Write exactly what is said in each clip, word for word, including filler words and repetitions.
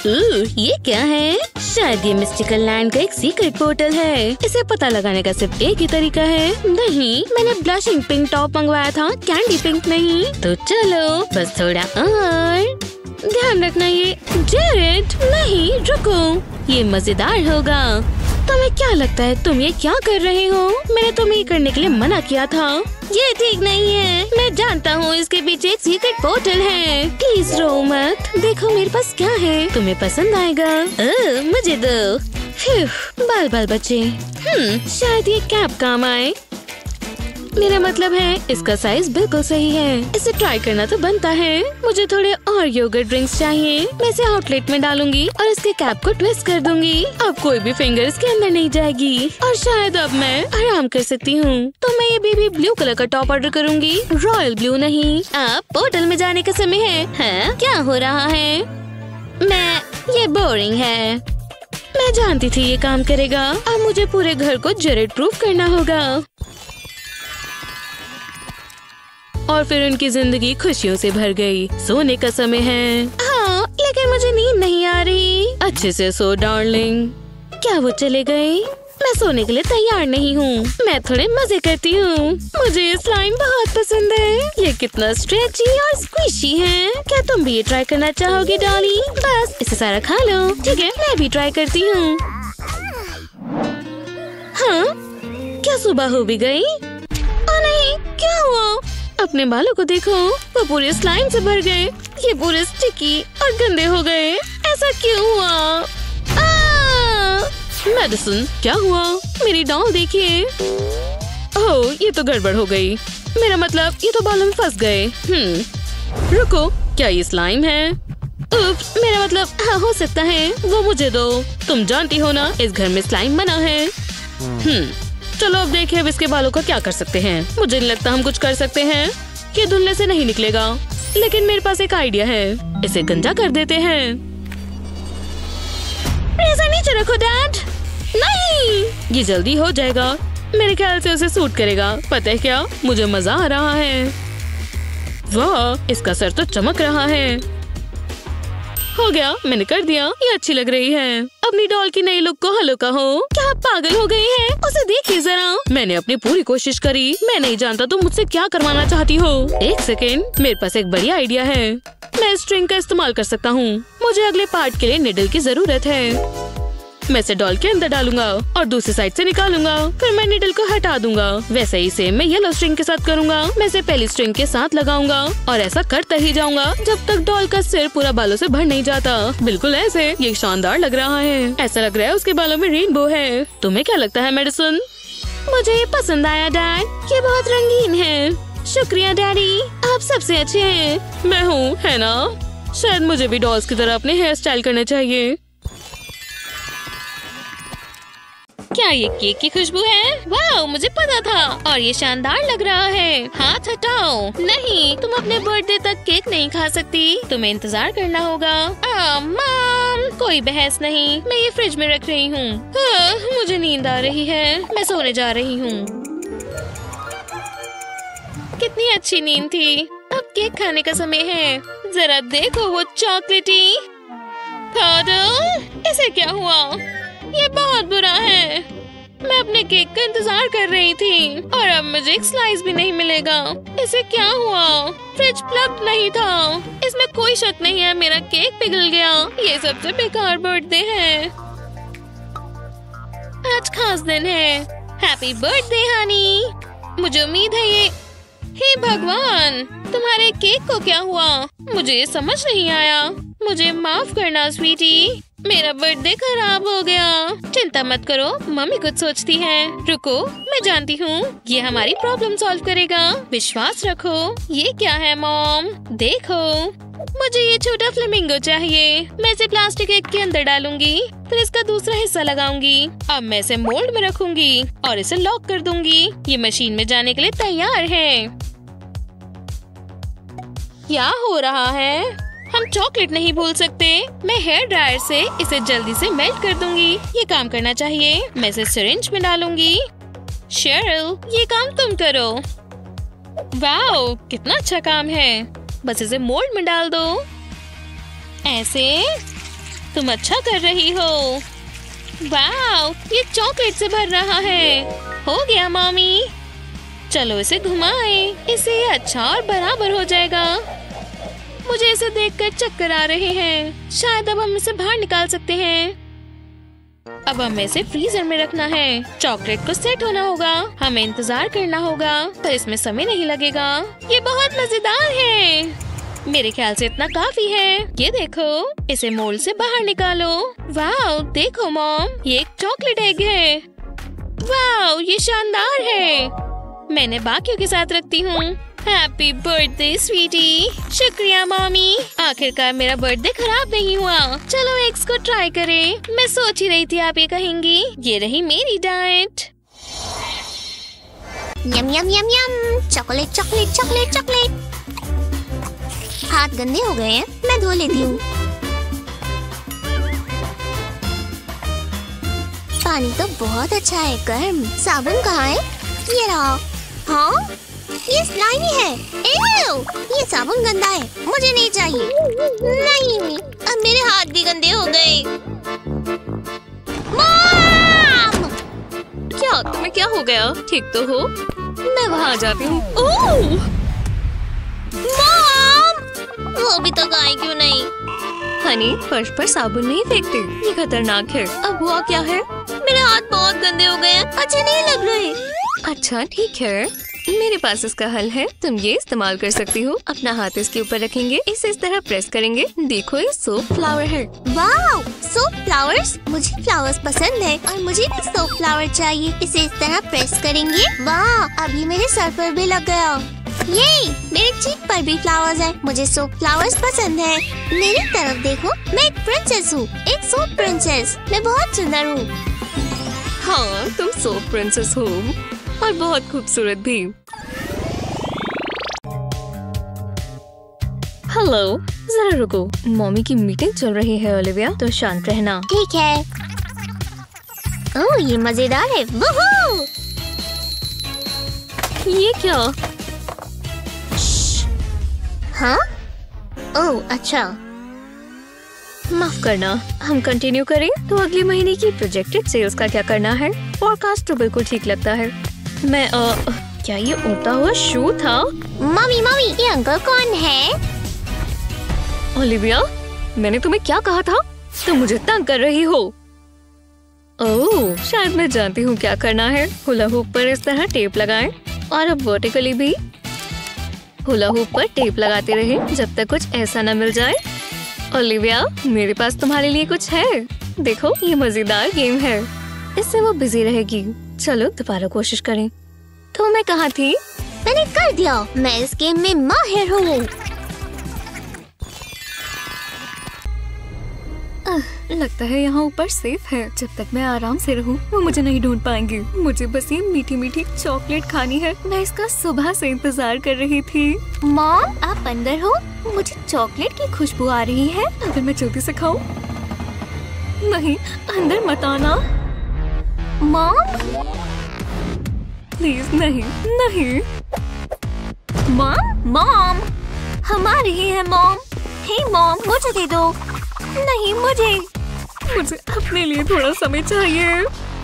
ये क्या है? शायद ये मिस्टिकल लैंड का एक सीक्रेट पोर्टल है। इसे पता लगाने का सिर्फ एक ही तरीका है। नहीं, मैंने ब्लशिंग पिंक टॉप मंगवाया था, कैंडी पिंक नहीं। तो चलो बस थोड़ा और ध्यान रखना। ये जेरेड, नहीं रुको, ये मजेदार होगा। तुम्हें क्या लगता है तुम ये क्या कर रहे हो? मैंने तुम्हें ये करने के लिए मना किया था। ये ठीक नहीं है। मैं जानता हूँ इसके पीछे एक सीक्रेट पोर्टल है। प्लीज रो मत। देखो मेरे पास क्या है, तुम्हें पसंद आएगा। ओ, मुझे दो। फिर बाल बाल बचे। हम्म, शायद ये कैप काम आए। मेरा मतलब है इसका साइज बिल्कुल सही है। इसे ट्राई करना तो बनता है। मुझे थोड़े और योगर्ट ड्रिंक्स चाहिए। मैं इसे आउटलेट में डालूंगी और इसके कैप को ट्विस्ट कर दूंगी। अब कोई भी फिंगर इसके अंदर नहीं जाएगी और शायद अब मैं आराम कर सकती हूँ। तो मैं ये बेबी ब्लू कलर का टॉप ऑर्डर करूंगी, रॉयल ब्लू नहीं। अब पोर्टल में जाने का समय है। हाँ, क्या हो रहा है? मैं ये बोरिंग है। मैं जानती थी ये काम करेगा। अब मुझे पूरे घर को जेरेड प्रूफ करना होगा और फिर उनकी जिंदगी खुशियों से भर गई। सोने का समय है। हाँ, लेकिन मुझे नींद नहीं आ रही। अच्छे से सो डार्लिंग। क्या वो चले गए? मैं सोने के लिए तैयार नहीं हूँ। मैं थोड़े मजे करती हूँ। मुझे ये स्लाइम बहुत पसंद है। ये कितना स्ट्रेची और स्क्विशी है। क्या तुम भी ये ट्राई करना चाहोगी डॉली? बस इसे सारा खा लो। ठीक है, मैं भी ट्राई करती हूँ। हाँ, क्या सुबह हो भी गई? ओ नहीं, क्या हुआ? अपने बालों को देखो, वो पूरे स्लाइम से भर गए। ये पूरे स्टिकी और गंदे हो गए। ऐसा क्यों हुआ? मेडिसिन, क्या हुआ? मेरी डॉल देखिए। ओह, ये तो गड़बड़ हो गई। मेरा मतलब ये तो बालों में फंस गए। हम्म, रुको, क्या ये स्लाइम है? उप्स, मेरा मतलब हाँ, हो सकता है। वो मुझे दो। तुम जानती हो ना, इस घर में स्लाइम मना है। हम्म, चलो अब देखें अब इसके बालों का क्या कर सकते हैं। मुझे नहीं लगता हम कुछ कर सकते हैं। ये धुलने से नहीं निकलेगा, लेकिन मेरे पास एक आइडिया है। इसे गंजा कर देते हैं। रेज़र नीचे रखो डैड। नहीं, ये जल्दी हो जाएगा। मेरे ख्याल से उसे सूट करेगा। पता है क्या, मुझे मजा आ रहा है। वाह, इसका सर तो चमक रहा है। हो गया, मैंने कर दिया। ये अच्छी लग रही है। अपनी डॉल की नई लुक को हलो कहो। क्या आप पागल हो गई हैं? उसे देखिए जरा। मैंने अपनी पूरी कोशिश करी। मैं नहीं जानता तुम मुझसे क्या करवाना चाहती हो। एक सेकेंड, मेरे पास एक बढ़िया आइडिया है। मैं स्ट्रिंग का इस्तेमाल कर सकता हूँ। मुझे अगले पार्ट के लिए निडल की जरूरत है। मैं इसे डॉल के अंदर डालूंगा और दूसरी साइड से निकालूंगा। फिर मैं निडल को हटा दूंगा। वैसे ही सेम मैं येलो स्ट्रिंग के साथ करूंगा। मैं इसे पहली स्ट्रिंग के साथ लगाऊंगा और ऐसा करता ही जाऊंगा जब तक डॉल का सिर पूरा बालों से भर नहीं जाता। बिल्कुल ऐसे। ये शानदार लग रहा है। ऐसा लग रहा है उसके बालों में रेनबो है। तुम्हें क्या लगता है मेडिसिन? मुझे ये पसंद आया डैड। ये बहुत रंगीन है। शुक्रिया डैडी, आप सबसे अच्छे हैं। मैं हूँ, है ना? शायद मुझे भी डॉल्स की तरह अपने हेयर स्टाइल करने चाहिए। क्या ये केक की खुशबू है? वाह, मुझे पता था। और ये शानदार लग रहा है। हाथ हटाओ। नहीं, तुम अपने बर्थडे तक केक नहीं खा सकती। तुम्हें इंतजार करना होगा। आ, मॉम, कोई बहस नहीं। मैं ये फ्रिज में रख रही हूँ। मुझे नींद आ रही है। मैं सोने जा रही हूँ। कितनी अच्छी नींद थी। अब केक खाने का समय है। जरा देखो वो चॉकलेटी। इसे क्या हुआ? ये बहुत बुरा है। मैं अपने केक का इंतजार कर रही थी और अब मुझे एक स्लाइस भी नहीं मिलेगा। इसे क्या हुआ? फ्रिज प्लग नहीं था। इसमें कोई शक नहीं है मेरा केक पिघल गया। ये सबसे बेकार बर्थडे है। आज खास दिन है। Happy birthday honey. मुझे उम्मीद है ये। हे भगवान, तुम्हारे केक को क्या हुआ? मुझे ये समझ नहीं आया। मुझे माफ करना स्वीटी, मेरा बर्थडे खराब हो गया। चिंता मत करो, मम्मी कुछ सोचती है। रुको, मैं जानती हूँ। ये हमारी प्रॉब्लम सॉल्व करेगा। विश्वास रखो। ये क्या है मॉम? देखो, मुझे ये छोटा फ्लेमिंगो चाहिए। मैं इसे प्लास्टिक एग के अंदर डालूंगी, फिर इसका दूसरा हिस्सा लगाऊंगी। अब मैं इसे मोल्ड में रखूंगी और इसे लॉक कर दूंगी। ये मशीन में जाने के लिए तैयार है। क्या हो रहा है? हम चॉकलेट नहीं भूल सकते। मैं हेयर ड्रायर से इसे जल्दी से मेल्ट कर दूंगी। ये काम करना चाहिए। मैं इसे सिरिंज में डालूंगी। शेरिल, ये काम तुम करो। वाओ, कितना अच्छा काम है। बस इसे मोल्ड में डाल दो। ऐसे। तुम अच्छा कर रही हो। वाव, ये चॉकलेट से भर रहा है। हो गया मम्मी। चलो इसे घुमाएं, इससे ये अच्छा और बराबर हो जाएगा। मुझे इसे देखकर चक्कर आ रहे हैं। शायद अब हम इसे बाहर निकाल सकते हैं। अब हमें इसे फ्रीजर में रखना है। चॉकलेट को सेट होना होगा। हमें इंतजार करना होगा, पर इसमें समय नहीं लगेगा। ये बहुत मजेदार है। मेरे ख्याल से इतना काफी है। ये देखो, इसे मोल्ड से बाहर निकालो। वाओ, देखो मॉम, ये एक चॉकलेट एग है। वाओ, ये शानदार है। मैं इन्हें बाकियों के साथ रखती हूँ। Happy birthday sweetie. शुक्रिया मॉमी। आखिरकार मेरा बर्थडे खराब नहीं हुआ। चलो एग्स को ट्राई करें। मैं सोच ही रही थी आप ये कहेंगी। ये रही मेरी डाइट। Yum yum yum yum. Chocolate chocolate chocolate chocolate. हाथ गंदे हो गए हैं, मैं धो लेती हूँ। पानी तो बहुत अच्छा है, गर्म। साबुन कहाँ है? ये रहा। हाँ, ये स्लाइमी है। एव! ये साबुन गंदा है, मुझे नहीं चाहिए। नहीं, अब मेरे हाथ भी गंदे हो गए। मॉम! क्या तुम्हें क्या हो गया? ठीक तो हो? मैं वहाँ जाती हूँ। ओह! मॉम! वो भी तो गाय क्यों नहीं? हनी, फर्श पर साबुन नहीं फेंकते, ये खतरनाक है। अब हुआ क्या है? मेरे हाथ बहुत गंदे हो गए हैं, अच्छे नहीं लग रहे। अच्छा ठीक है, मेरे पास इसका हल है। तुम ये इस्तेमाल कर सकती हो। अपना हाथ इसके ऊपर रखेंगे, इसे इस तरह प्रेस करेंगे। देखो, ये सोप फ्लावर है। Wow, soap flowers. मुझे फ्लावर्स पसंद है और मुझे भी सोप फ्लावर चाहिए। इसे इस तरह प्रेस करेंगे। वाह, अभी मेरे सर पर भी लग गया। ये मेरे चीक पर भी फ्लावर्स है। मुझे सोप फ्लावर्स पसंद है। मेरी तरफ देखो, मैं एक प्रिंसेस हूँ, एक सोप प्रिंसेस। मैं बहुत सुंदर हूँ। हाँ, तुम सोप प्रिंसेस हो और बहुत खूबसूरत भी। हेलो, जरा रुको, मम्मी की मीटिंग चल रही है ओलिविया, तो शांत रहना। ठीक है। ओह, ये मजेदार है। वूहू! ये क्या? हाँ? ओह, अच्छा। माफ करना, हम कंटिन्यू करें तो अगले महीने की प्रोजेक्टेड सेल्स का क्या करना है? फॉरकास्ट तो बिल्कुल ठीक लगता है। मैं आ, क्या ये उड़ता हुआ शू था? मम्मी मम्मी, ये अंकल कौन है? ओलिविया, मैंने तुम्हें क्या कहा था? तुम मुझे तंग कर रही हो। ओह, शायद मैं जानती हूँ क्या करना है। हुला हुप पर इस तरह टेप लगाएं और अब वर्टिकली भी हुला हुप पर टेप लगाते रहे जब तक कुछ ऐसा न मिल जाए। ओलिविया, मेरे पास तुम्हारे लिए कुछ है। देखो, ये मजेदार गेम है, इससे वो बिजी रहेगी। चलो दोबारा कोशिश करें। तो मैं कहाँ थी? मैंने कर दिया। मैं इस गेम में माहिर हूँ। लगता है यहाँ ऊपर सेफ है। जब तक मैं आराम से रहूँ, वो मुझे नहीं ढूंढ पाएंगे। मुझे बस ये मीठी मीठी चॉकलेट खानी है। मैं इसका सुबह से इंतजार कर रही थी। मॉम, आप अंदर हो? मुझे चॉकलेट की खुशबू आ रही है। अगर मैं जल्दी से खाऊं? नहीं, अंदर मत आना। मॉम, प्लीज नहीं, नहीं। मॉम, मॉम, हम आ रहे हैं मॉम। हे मॉम, मुझे दे दो। नहीं, मुझे मुझे अपने लिए थोड़ा समय चाहिए।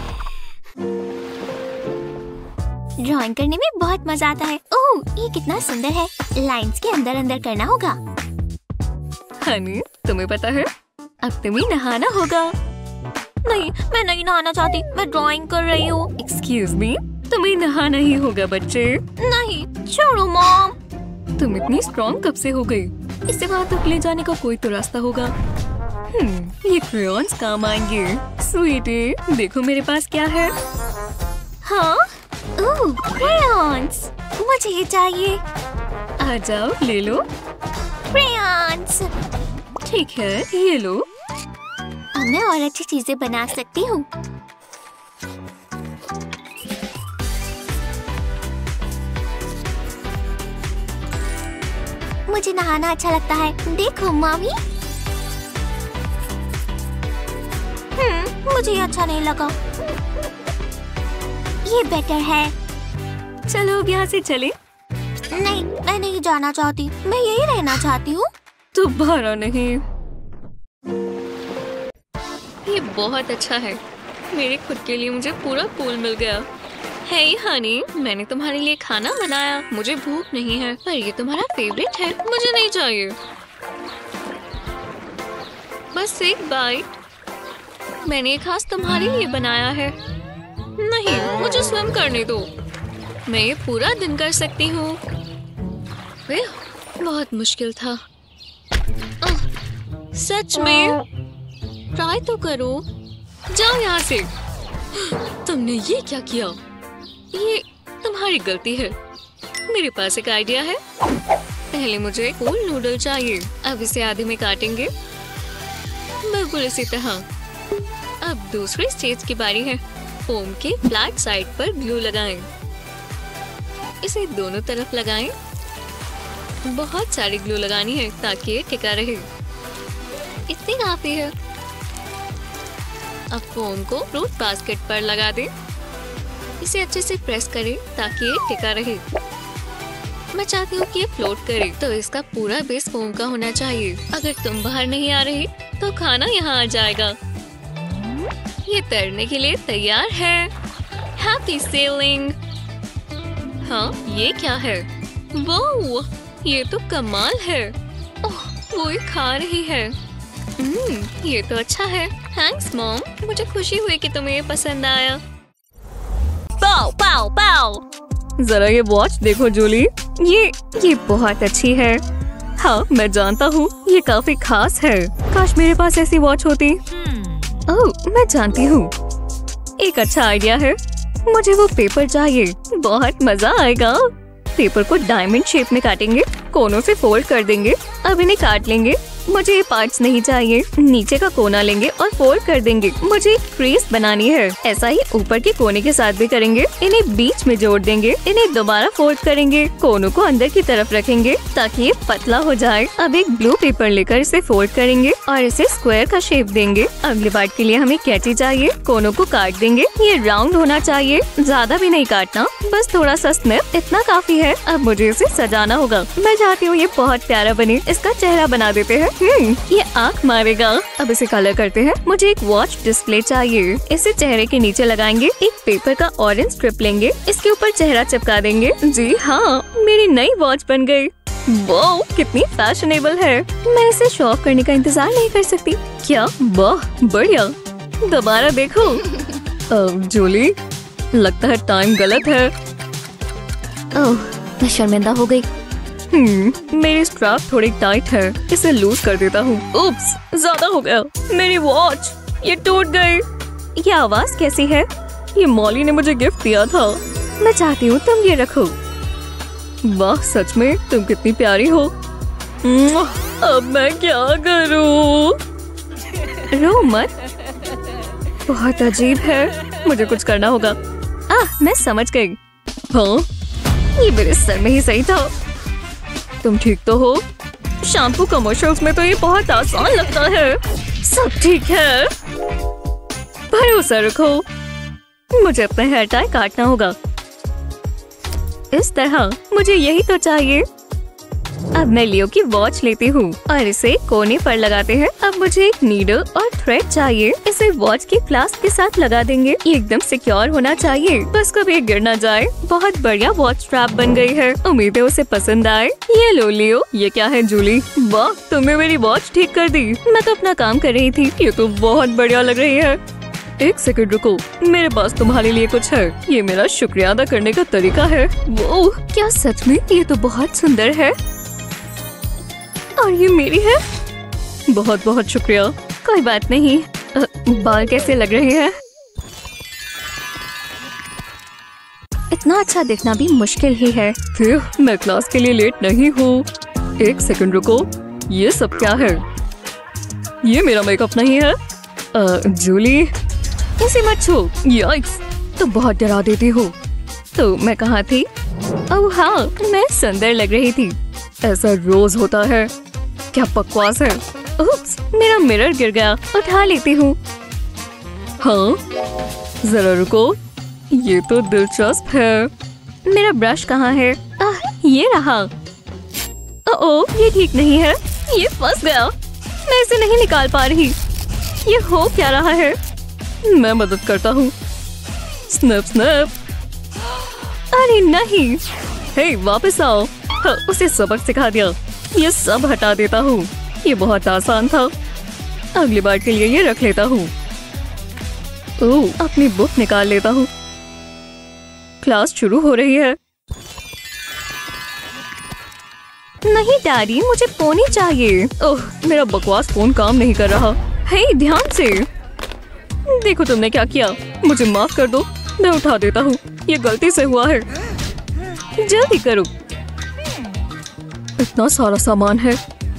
ड्राइंग करने में बहुत मजा आता है। ओह, ये कितना सुंदर है। लाइंस के अंदर अंदर करना होगा। हनी, तुम्हें पता है, अब तुम्हें नहाना होगा। नहीं, मैं नहीं नहाना चाहती। मैं ड्राइंग कर रही हूँ। एक्सक्यूज मी, तुम्हें नहाना ही होगा बच्चे। नहीं, छोड़ो मॉम। तुम इतनी स्ट्रॉन्ग कब से हो गई? इसे वहाँ तक ले जाने का कोई तो रास्ता होगा। हम्म, ये क्रेयॉन्स काम आएंगे। स्वीटी, देखो मेरे पास क्या है। हाँ? Oh, crayons. मुझे ये चाहिए। आ जाओ, ले लो। क्रेयॉन्स। ठीक है, ये लो। अब मैं और अच्छी चीजें बना सकती हूँ। मुझे नहाना अच्छा लगता है। देखो मामी। हम्म, मुझे ये अच्छा नहीं लगा। ये बेटर है। चलो अब यहाँ से चले। नहीं, मैं नहीं जाना चाहती। मैं यही रहना चाहती हूँ। दोबारा नहीं। ये बहुत अच्छा है। मेरे खुद के लिए मुझे पूरा पूल मिल गया। हे हनी, मैंने तुम्हारे लिए खाना बनाया। मुझे भूख नहीं है, पर ये तुम्हारा फेवरेट है। मुझे नहीं चाहिए। बस एक बाइट। मैंने ये खास तुम्हारे लिए बनाया है। नहीं, मुझे स्विम करने दो। मैं ये पूरा दिन कर सकती हूँ। बहुत मुश्किल था। आह, सच में? ट्राई तो करो। जाओ यहाँ से। तुमने ये क्या किया? ये तुम्हारी गलती है। मेरे पास एक आइडिया है। पहले मुझे फूल नूडल चाहिए। अब इसे आधे में काटेंगे, बिल्कुल इसी तरह। अब दूसरी स्टेज की बारी है। फोम के फ्लैट साइड पर ग्लू लगाएं। इसे दोनों तरफ लगाएं। बहुत सारी ग्लू लगानी है ताकि ये टिका रहे। इतनी काफी है। अब फोम को फ्रूट बास्केट पर लगा दें। इसे अच्छे से प्रेस करें ताकि ये टिका रहे। मैं चाहती हूँ कि ये फ्लोट करे, तो इसका पूरा बेस फोम का होना चाहिए। अगर तुम बाहर नहीं आ रही तो खाना यहाँ आ जाएगा। ये तैरने के लिए तैयार है। Happy sailing. हाँ, ये क्या है? वो ये तो कमाल है। ओह, वो ये खा रही है। हम्म, ये तो अच्छा है। थैंक्स मॉम, मुझे खुशी हुई कि तुम्हें ये पसंद आया। पाओ पाओ पाओ। जरा ये वॉच देखो जूली। ये ये बहुत अच्छी है। हाँ, मैं जानता हूँ ये काफी खास है। काश मेरे पास ऐसी वॉच होती। ओह, मैं जानती हूँ। एक अच्छा आइडिया है। मुझे वो पेपर चाहिए। बहुत मजा आएगा। पेपर को डायमंड शेप में काटेंगे, कोनों से फोल्ड कर देंगे। अब इन्हें काट लेंगे। मुझे ये पार्ट्स नहीं चाहिए। नीचे का कोना लेंगे और फोल्ड कर देंगे। मुझे एक क्रीज बनानी है। ऐसा ही ऊपर के कोने के साथ भी करेंगे। इन्हें बीच में जोड़ देंगे। इन्हें दोबारा फोल्ड करेंगे। कोनों को अंदर की तरफ रखेंगे ताकि ये पतला हो जाए। अब एक ब्लू पेपर लेकर इसे फोल्ड करेंगे और इसे स्क्वायर का शेप देंगे। अगले पार्ट के लिए हमें कैंची चाहिए। कोनों को काट देंगे। ये राउंड होना चाहिए, ज्यादा भी नहीं काटना, बस थोड़ा सा स्निप, इतना काफी है। अब मुझे इसे सजाना होगा। मैं चाहती हूँ ये बहुत प्यारा बने। इसका चेहरा बना देते हैं। हम्म, ये आँख मारेगा। अब इसे कलर करते हैं। मुझे एक वॉच डिस्प्ले चाहिए। इसे चेहरे के नीचे लगाएंगे। एक पेपर का ऑरेंज स्ट्रिप लेंगे। इसके ऊपर चेहरा चिपका देंगे। जी हाँ, मेरी नई वॉच बन गई। वाह, कितनी फैशनेबल है। मैं इसे शो ऑफ करने का इंतजार नहीं कर सकती। क्या? वाह, बढ़िया। दोबारा देखो। जूली, लगता है टाइम गलत है। ओह, मैं शर्मिंदा हो गई। हम्म, मेरी स्ट्रैप थोड़ी टाइट है। इसे लूज कर देता हूँ। उप्स, ज्यादा हो गया। मेरी वॉच, ये टूट गई। ये आवाज कैसी है? ये मॉली ने मुझे गिफ्ट दिया था। मैं चाहती हूँ तुम ये रखो। वाह, सच में तुम कितनी प्यारी हो। अब मैं क्या करूँ? रो मत। बहुत अजीब है। मुझे कुछ करना होगा। आह, मैं समझ गई। हाँ, ये मेरे सर में ही सही था। तुम ठीक तो हो? शैम्पू कमर्शियल्स में तो ये बहुत आसान लगता है। सब ठीक है। भरोसा रखो। मुझे अपना हेयर टाई काटना होगा। इस तरह। मुझे यही तो चाहिए। अब मैं लियो की वॉच लेती हूँ और इसे कोने पर लगाते हैं। अब मुझे एक नीडल और थ्रेड चाहिए। इसे वॉच की क्लास्प के साथ लगा देंगे। ये एकदम सिक्योर होना चाहिए, बस कभी गिर ना जाए। बहुत बढ़िया वॉच स्ट्रैप बन गई है। उम्मीद है उसे पसंद आए। ये लो लियो। ये क्या है जूली? वाह, तुमने मेरी वॉच ठीक कर दी। मैं तो अपना काम कर रही थी। ये तो बहुत बढ़िया लग रही है। एक सेकंड रुको, मेरे पास तुम्हारे लिए कुछ है। ये मेरा शुक्रिया अदा करने का तरीका है। वो क्या सच में? ये तो बहुत सुंदर है। और ये मेरी है। बहुत बहुत शुक्रिया। कोई बात नहीं। आ, बाल कैसे लग रहे हैं? इतना अच्छा दिखना भी मुश्किल ही है। फिर मैं क्लास के लिए लेट नहीं हूँ। एक सेकंड रुको, ये सब क्या है? ये मेरा मेकअप नहीं है। आ, जूली, इसे मत छू। याइक्स, तो बहुत डरा देती हो। तो मैं कहाँ थी? ओह हाँ, मैं सुंदर लग रही थी। ऐसा रोज होता है। क्या बकवास है। उप्स, मेरा मिरर गिर गया। उठा लेती हूँ। हाँ, जरा रुको, ये तो दिलचस्प है। मेरा ब्रश कहाँ है? आह, ये रहा। ओह, ये ठीक नहीं है। ये फंस गया। मैं इसे नहीं निकाल पा रही। ये हो क्या रहा है? मैं मदद करता हूँ। Snap snap. अरे नहीं, हे वापस आओ। हाँ, उसे सबक सिखा दिया। ये सब हटा देता हूँ। ये बहुत आसान था। अगली बार के लिए ये रख लेता हूँ। ओह, अपनी बुक निकाल लेता हूँ। क्लास शुरू हो रही है। नहीं डैडी, मुझे पोनी चाहिए। ओह, मेरा बकवास फोन काम नहीं कर रहा। हे, ध्यान से देखो तुमने क्या किया। मुझे माफ कर दो, मैं उठा देता हूँ। ये गलती से हुआ है। जल्दी करो। इतना सारा सामान है,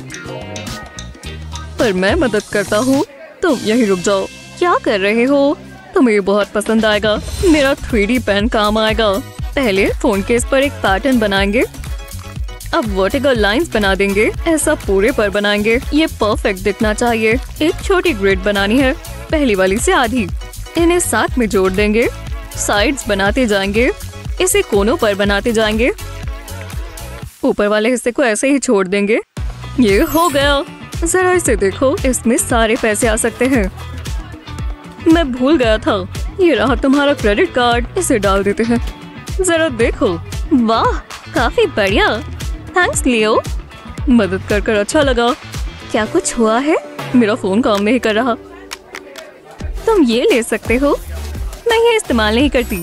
पर मैं मदद करता हूँ। तुम यहीं रुक जाओ। क्या कर रहे हो? तुम्हें ये बहुत पसंद आएगा। मेरा थ्री डी पेन काम आएगा। पहले फोन केस पर एक पैटर्न बनाएंगे, अब वर्टिकल लाइंस बना देंगे। ऐसा पूरे पर बनाएंगे। ये परफेक्ट दिखना चाहिए। एक छोटी ग्रिड बनानी है, पहली वाली से आधी। इन्हें साथ में जोड़ देंगे। साइड्स बनाते जाएंगे, इसे कोनों पर बनाते जाएंगे। ऊपर वाले हिस्से को ऐसे ही छोड़ देंगे। ये हो गया। जरा इसे देखो, इसमें सारे पैसे आ सकते हैं। मैं भूल गया था। ये रहा तुम्हारा क्रेडिट कार्ड, इसे डाल देते हैं। जरा देखो। वाह, काफी बढ़िया। थैंक्स लियो, मदद कर कर अच्छा लगा। क्या कुछ हुआ है? मेरा फोन काम नहीं कर रहा। तुम ये ले सकते हो, मैं ये इस्तेमाल नहीं करती।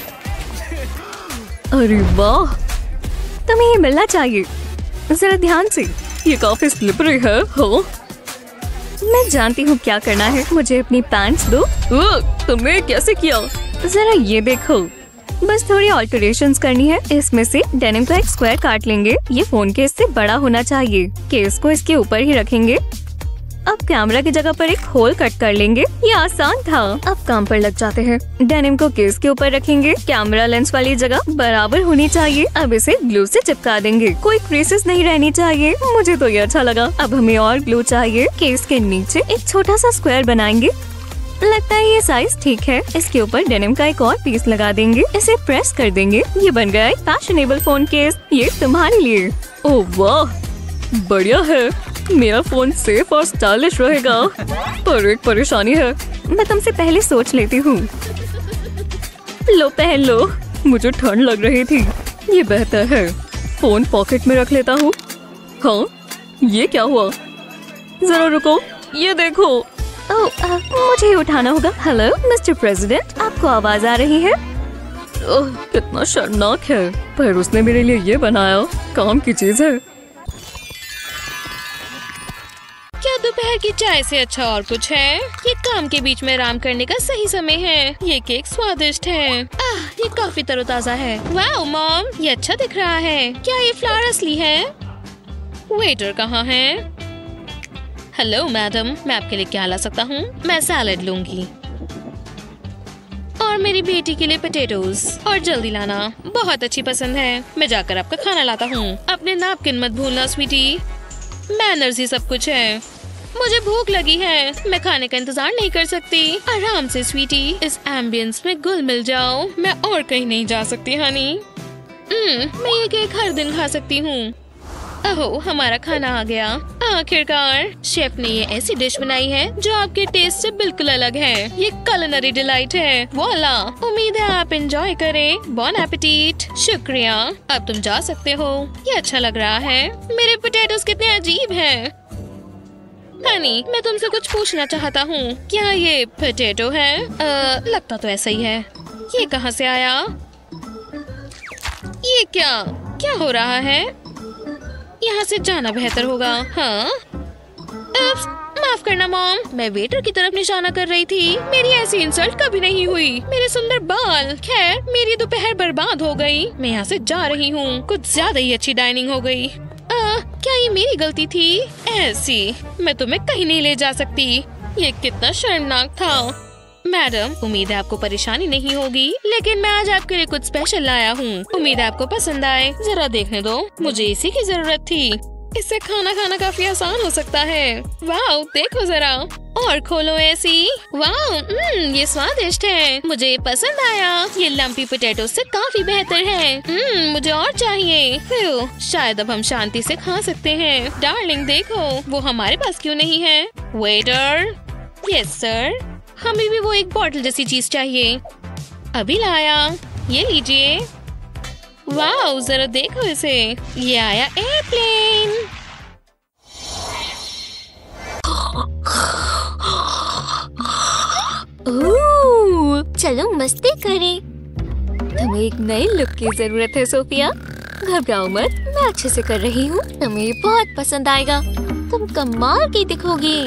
अरे वाह, तुम्हें ये मिलना चाहिए। जरा ध्यान से, ये काफी स्लिपरी है। हो, मैं जानती हूँ क्या करना है। मुझे अपनी पैंट्स दो। तुमने कैसे किया? जरा ये देखो। बस थोड़ी ऑल्टरेशंस करनी है। इसमें से डेनिम का एक स्क्वायर काट लेंगे। ये फोन केस से बड़ा होना चाहिए। केस को इसके ऊपर ही रखेंगे। अब कैमरा की जगह पर एक होल कट कर लेंगे। ये आसान था। अब काम पर लग जाते हैं। डेनिम को केस के ऊपर रखेंगे। कैमरा लेंस वाली जगह बराबर होनी चाहिए। अब इसे ग्लू से चिपका देंगे। कोई क्रीसेस नहीं रहनी चाहिए। मुझे तो ये अच्छा लगा। अब हमें और ग्लू चाहिए। केस के नीचे एक छोटा सा स्क्वायर बनाएंगे। लगता है ये साइज ठीक है। इसके ऊपर डेनिम का एक और पीस लगा देंगे। इसे प्रेस कर देंगे। ये बन गया एक फैशनेबल फोन केस। ये तुम्हारे लिए। ओह वाह, बढ़िया है। मेरा फोन सेफ और स्टाइलिश रहेगा। पर एक परेशानी है, मैं तुमसे पहले सोच लेती हूँ। लो पहन लो। मुझे ठंड लग रही थी। ये बेहतर है। फोन पॉकेट में रख लेता हूँ। हाँ, ये क्या हुआ? जरा रुको, ये देखो। ओह, आ, मुझे उठाना होगा। हेलो मिस्टर प्रेसिडेंट, आपको आवाज आ रही है? ओह, कितना शर्मनाक है। पर उसने मेरे लिए ये बनाया। काम की चीज है। क्या दोपहर की चाय से अच्छा और कुछ है? ये काम के बीच में आराम करने का सही समय है। ये केक स्वादिष्ट है। आह, ये काफी तरोताजा है। वाओ मॉम, ये अच्छा दिख रहा है। क्या ये फ्लावर असली है? वेटर कहाँ है? हेलो मैडम, मैं आपके लिए क्या ला सकता हूँ? मैं सैलेड लूंगी और मेरी बेटी के लिए पोटैटोज। और जल्दी लाना, बहुत अच्छी पसंद है। मैं जाकर आपका खाना लाता हूँ। अपने नैपकिन मत भूलना स्वीटी। मैनर्स ही सब कुछ है। मुझे भूख लगी है। मैं खाने का इंतजार नहीं कर सकती। आराम से स्वीटी, इस एम्बियंस में घुल मिल जाओ। मैं और कहीं नहीं जा सकती हनी। मैं ये केक हर दिन खा सकती हूँ। ओह, हमारा खाना आ गया। आखिरकार शेफ ने ये ऐसी डिश बनाई है जो आपके टेस्ट से बिल्कुल अलग है। ये कुलिनरी डिलाइट है। वाला, उम्मीद है आप एंजॉय करें। बॉन एपेटाइट। शुक्रिया, अब तुम जा सकते हो। ये अच्छा लग रहा है। मेरे पोटैटोज कितने अजीब हैं। हनी, मैं तुमसे कुछ पूछना चाहता हूँ। क्या ये पोटैटो है? आ, लगता तो ऐसा ही है। ये कहाँ से आया? ये क्या क्या हो रहा है? यहाँ से जाना बेहतर होगा। हाँ, उप्स, माफ करना मॉम, मैं वेटर की तरफ निशाना कर रही थी। मेरी ऐसी इंसल्ट कभी नहीं हुई। मेरे सुंदर बाल। खैर, मेरी दोपहर बर्बाद हो गई। मैं यहाँ से जा रही हूँ। कुछ ज्यादा ही अच्छी डाइनिंग हो गई। आ, क्या ये मेरी गलती थी? ऐसी मैं तुम्हें कहीं नहीं ले जा सकती। ये कितना शर्मनाक था। मैडम, उम्मीद है आपको परेशानी नहीं होगी, लेकिन मैं आज आपके लिए कुछ स्पेशल लाया हूँ। उम्मीद है आपको पसंद आए। जरा देखने दो, मुझे इसी की जरूरत थी। इससे खाना खाना काफी आसान हो सकता है। वाह, देखो जरा। और खोलो ऐसी। वाह, ये स्वादिष्ट है। मुझे पसंद आया। ये लंपी पोटैटो से काफी बेहतर है। mm, मुझे और चाहिए। फ्यू, शायद अब हम शांति से खा सकते हैं। डार्लिंग देखो, वो हमारे पास क्यों नहीं है? वेटर, यस सर, हमें भी वो एक बॉटल जैसी चीज चाहिए। अभी लाया, ये लीजिए। वाह, जरा देखो इसे, ये आया एयरप्लेन। ओह, चलो मस्ती करें। तुम्हें एक नई लुक की जरूरत है सोफिया। घबराओ मत, मैं अच्छे से कर रही हूँ। तुम्हें ये बहुत पसंद आएगा। तुम कमाल की दिखोगी।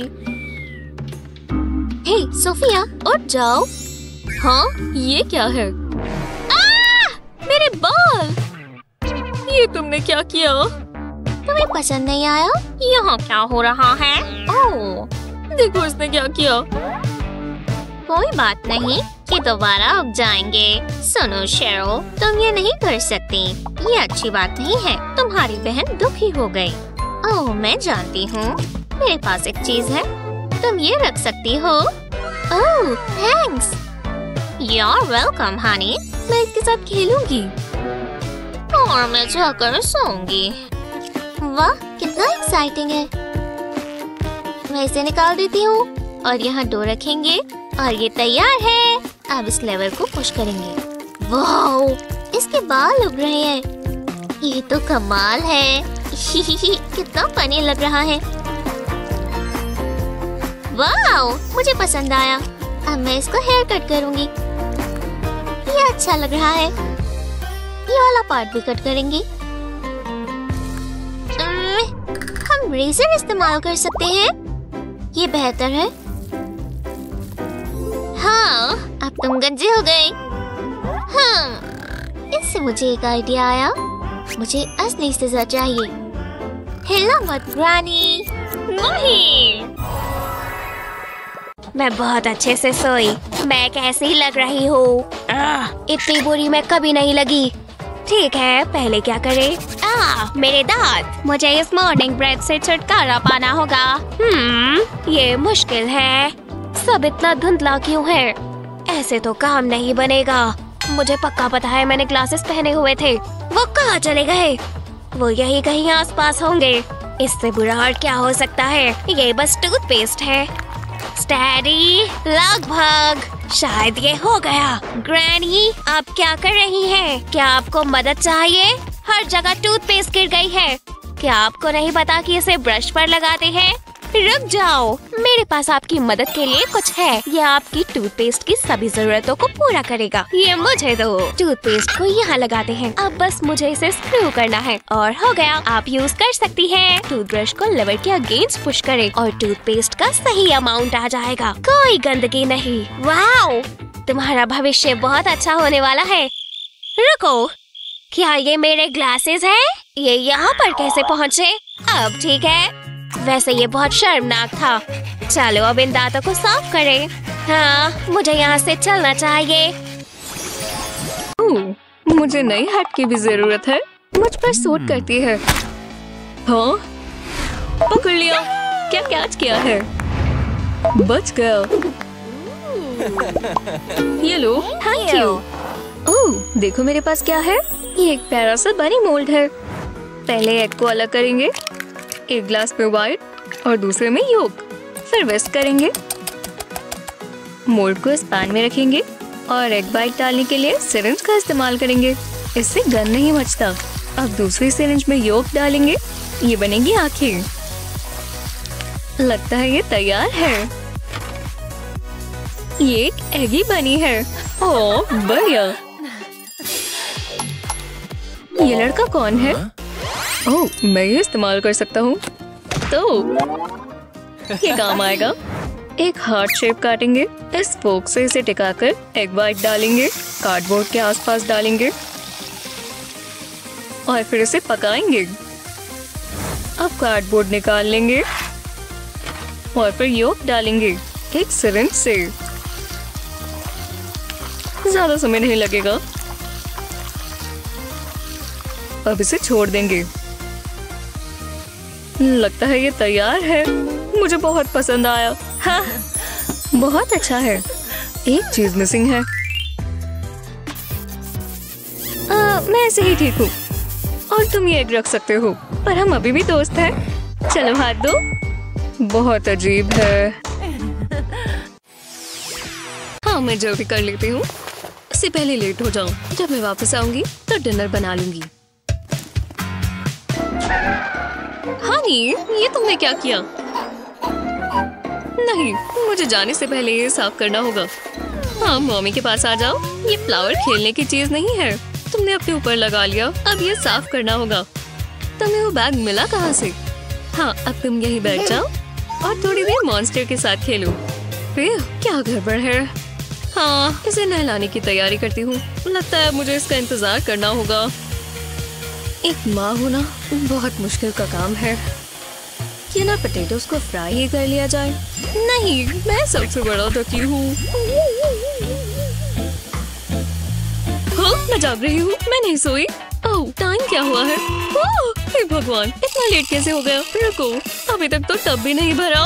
हे सोफिया, उठ जाओ। हाँ, ये क्या है? आ! मेरे बाल! ये तुमने क्या किया? तुम्हें पसंद नहीं आया? यहाँ क्या हो रहा है? ओह, देखो इसने क्या किया। कोई बात नहीं, ये दोबारा उग जाएंगे। सुनो शेरो, तुम ये नहीं कर सकती। ये अच्छी बात नहीं है। तुम्हारी बहन दुखी हो गई। ओह, मैं जानती हूँ। मेरे पास एक चीज है, तुम ये रख सकती हो। Oh, thanks. You're welcome, honey. मैं इसके साथ खेलूंगी और मैं जाकर सोऊंगी। वाह, कितना एक्साइटिंग है। मैं इसे निकाल देती हूँ और यहाँ डो रखेंगे और ये तैयार है। अब इस लेवर को पुश करेंगे। वाओ, इसके बाल उग रहे हैं। ये तो कमाल है। कितना फनी लग रहा है। वाओ, मुझे पसंद आया। अब मैं इसको हेयर कट करूंगी। ये अच्छा लग रहा है। ये वाला पार्ट भी कट करेंगे। हम रेजर इस्तेमाल कर सकते हैं। ये बेहतर है। हाँ, अब तुम गंजे हो गए। हाँ, इससे मुझे एक आइडिया आया। मुझे असली सजा चाहिए। हिला मत ग्रानी। नहीं, मैं बहुत अच्छे से सोई। मैं कैसी लग रही हूँ? इतनी बुरी मैं कभी नहीं लगी। ठीक है, पहले क्या करें? आ, मेरे दांत। मुझे इस मॉर्निंग ब्रेथ से छुटकारा पाना होगा। हम्म, ये मुश्किल है। सब इतना धुंधला क्यों है? ऐसे तो काम नहीं बनेगा। मुझे पक्का पता है, मैंने ग्लासेस पहने हुए थे। वो कहाँ चले गए? वो यही कहीं आसपास होंगे। इससे बुरा और क्या हो सकता है? ये बस टूथपेस्ट है। स्टैडी, लगभग। शायद ये हो गया। ग्रैनी, आप क्या कर रही हैं? क्या आपको मदद चाहिए? हर जगह टूथपेस्ट गिर गई है। क्या आपको नहीं पता कि इसे ब्रश पर लगाते हैं? रुक जाओ, मेरे पास आपकी मदद के लिए कुछ है। यह आपकी टूथपेस्ट की सभी जरूरतों को पूरा करेगा। ये मुझे दो। टूथपेस्ट को यहाँ लगाते हैं। अब बस मुझे इसे स्क्रू करना है और हो गया। आप यूज कर सकती हैं। टूथब्रश को लेवर के अगेंस्ट पुश करें और टूथपेस्ट का सही अमाउंट आ जाएगा। कोई गंदगी नहीं। वाओ, तुम्हारा भविष्य बहुत अच्छा होने वाला है। रुको, क्या ये मेरे ग्लासेस हैं? ये यहाँ पर कैसे पहुँचे? अब ठीक है। वैसे ये बहुत शर्मनाक था। चलो अब इन दांतों को साफ करें। हाँ, मुझे यहाँ से चलना चाहिए। ओह, मुझे नई हैट की भी जरूरत है। मुझ पर सूट करती है। हाँ, पकड़ लिया। क्या कैच किया है? बच गया। ये लो, थैंक यू। ओह, देखो मेरे पास क्या है। ये एक प्यारा सा बनी मोल्ड है। पहले एग को अलग करेंगे। एक ग्लास में व्हाइट और दूसरे में योक। फिर विस्क करेंगे। मोल्ड को इस पैन में रखेंगे और एग वाइट डालने के लिए सिरिंज का इस्तेमाल करेंगे। इससे गन नहीं मचता। अब दूसरी सिरिंज में योक डालेंगे। ये बनेगी आँखें। लगता है ये तैयार है। ये एक एग ही बनी है। ओह, बढ़िया। ये लड़का कौन है? ओह, मैं ये इस्तेमाल कर सकता हूँ। तो ये काम आएगा। एक हार्ट शेप काटेंगे। इस फोक से इसे टिकाकर एग वाइट डालेंगे। कार्डबोर्ड के आसपास डालेंगे और फिर इसे पकाएंगे। अब कार्डबोर्ड निकाल लेंगे और फिर योक डालेंगे एक सिरिंज से। ज्यादा समय नहीं लगेगा। अब इसे छोड़ देंगे। लगता है ये तैयार है। मुझे बहुत पसंद आया। हाँ, बहुत अच्छा है। एक चीज मिसिंग है। आ, मैं ऐसे ही ठीक हूँ और तुम ये एग रख सकते हो, पर हम अभी भी दोस्त हैं। चलो हाथ दो। बहुत अजीब है। हाँ मैं जल्दी कर लेती हूँ, इससे पहले लेट हो जाऊँ। जब मैं वापस आऊंगी तो डिनर बना लूंगी। हनी, ये तुमने क्या किया? नहीं, मुझे जाने से पहले ये साफ करना होगा। हाँ, मम्मी के पास आ जाओ। ये फ्लावर खेलने की चीज नहीं है, तुमने अपने ऊपर लगा लिया, अब ये साफ करना होगा। तुम्हें वो बैग मिला कहाँ से? हाँ, अब तुम यहीं बैठ जाओ और थोड़ी देर मॉन्स्टर के साथ खेलो। फिर क्या गड़बड़ है? हाँ, इसे नहलाने की तैयारी करती हूँ। लगता है मुझे इसका इंतजार करना होगा। एक माँ होना बहुत मुश्किल का काम है। क्यों ना पोटैटोस को फ्राई ही कर लिया जाए? नहीं, मैं सबसे बड़ा दुखी हूँ। हाँ, मैं जाग रही हूँ, मैं नहीं सोई। ओह, टाइम क्या हुआ है? ओह, हे भगवान, इतना लेट कैसे हो गया? रुको, अभी तक तो टब भी नहीं भरा।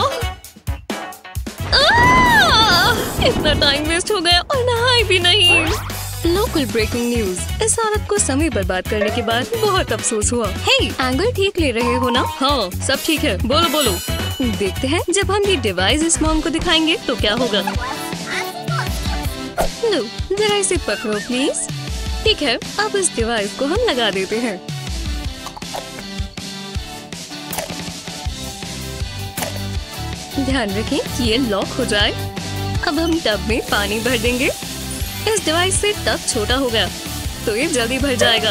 इतना टाइम वेस्ट हो गया और नहाई भी नहीं। Local breaking news. इस औरत को समय बर्बाद करने के बाद बहुत अफसोस हुआ। हे, एंगल ठीक ले रहे हो ना? हाँ, सब ठीक है। बोलो बोलो। देखते हैं जब हम ये डिवाइस इस मॉम को दिखाएंगे तो क्या होगा। लो, जरा इसे पकड़ो प्लीज। ठीक है, अब इस डिवाइस को हम लगा देते हैं। ध्यान रखें कि ये लॉक हो जाए। अब हम टब में पानी भर देंगे। इस डिवाइस से टब छोटा हो गया तो ये जल्दी भर जाएगा।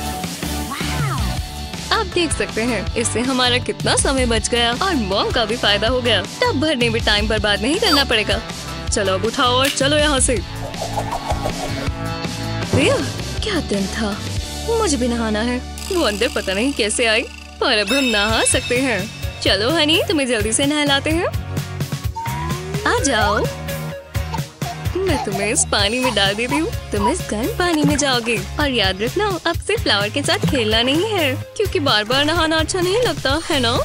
आप देख सकते हैं इससे हमारा कितना समय बच गया और मॉम का भी फायदा हो गया। टब भरने में टाइम बर्बाद नहीं करना पड़ेगा। चलो अब उठाओ और चलो यहाँ से। क्या दिन था, मुझे भी नहाना है। वो अंदर पता नहीं कैसे आई, पर अब हम नहा सकते हैं। चलो हनी, तुम्हें जल्दी से नहलाते हैं। आ जाओ, मैं तुम्हें इस पानी में डाल देती हूँ। तुम इस गर्म पानी में जाओगे और याद रखना अब से फ्लावर के साथ खेलना नहीं है, क्योंकि बार बार नहाना अच्छा नहीं लगता है ना।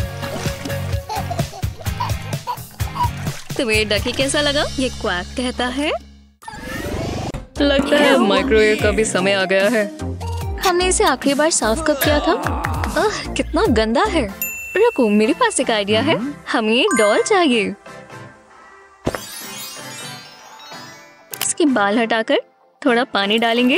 तुम्हें डकी कैसा लगा? ये क्वैक कहता है। लगता है माइक्रोवेव का भी समय आ गया है। हमने इसे आखिरी बार साफ कब किया था? आह, कितना गंदा है। रुको, मेरे पास एक आइडिया है। हमें डॉल चाहिए। इसके बाल हटाकर थोड़ा पानी डालेंगे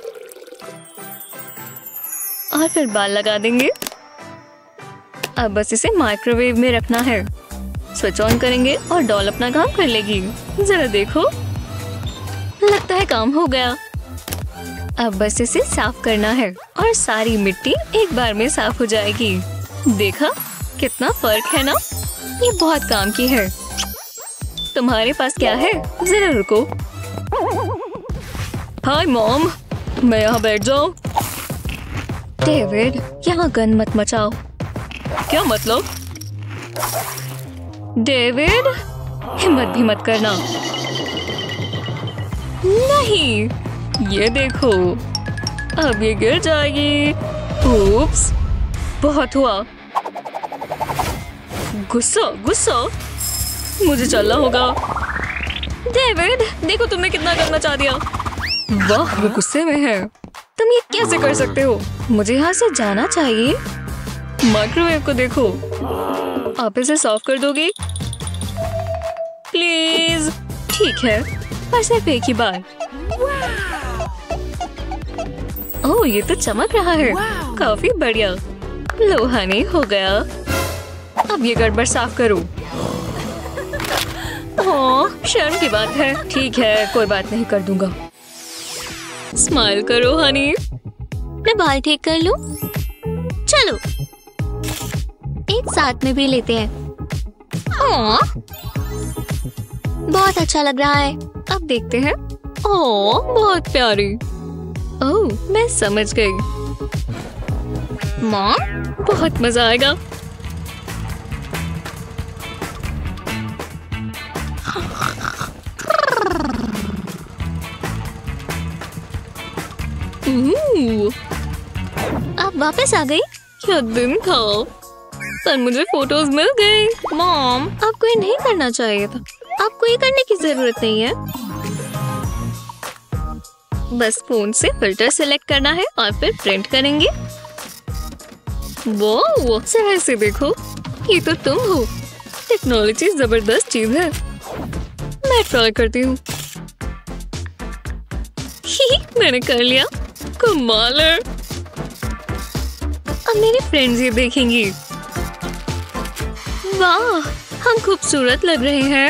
और फिर बाल लगा देंगे। अब बस इसे माइक्रोवेव में रखना है। स्विच ऑन करेंगे और डॉल अपना काम कर लेगी। जरा देखो, लगता है काम हो गया। अब बस इसे साफ करना है और सारी मिट्टी एक बार में साफ हो जाएगी। देखा कितना फर्क है ना? ये बहुत काम की है। तुम्हारे पास क्या है? जरा रुको। हाय मॉम, मैं यहाँ बैठ जाऊँ? डेविड, यहाँ गन मत मचाओ। क्या मतलब? डेविड, हिम्मत भी मत करना। नहीं, ये देखो, अब ये गिर जाएगी। उप्स, बहुत हुआ। गुस्सा गुस्सा, मुझे चलना होगा। डेविड, देखो तुमने कितना गंदा मचा दिया। वाह, वो गुस्से में है। तुम ये कैसे कर सकते हो? मुझे यहाँ से जाना चाहिए। माइक्रोवेव को देखो, आप इसे साफ कर दोगे प्लीज? ठीक है, पर सिर्फ एक ही बार। ओह, ये तो चमक रहा है। काफी बढ़िया। लो हनी, हो गया। अब ये गड़बड़ साफ करो। ओह, शर्म की बात है। ठीक है, कोई बात नहीं, कर दूंगा। स्माइल करो हनी। मैं बाल ठीक कर लूं? चलो एक साथ में भी लेते हैं। ओह, बहुत अच्छा लग रहा है। अब देखते हैं। ओह, बहुत प्यारी। ओह, मैं समझ गई। मॉम, बहुत मजा आएगा। आप वापस आ गई? क्या दिन था, पर मुझे फोटोज मिल गई। मॉम, आपको ये नहीं करना चाहिए था। आपको ये करने की जरूरत नहीं है। बस फोन से फिल्टर सिलेक्ट करना है और फिर प्रिंट करेंगे। वो जरा ऐसे देखो, ये तो तुम हो। टेक्नोलॉजी जबरदस्त चीज है। मैं ट्राई करती हूँ। मैंने कर लिया। कमाल है। अब मेरी फ्रेंड्स ये देखेंगी। वाह, हम खूबसूरत लग रहे हैं।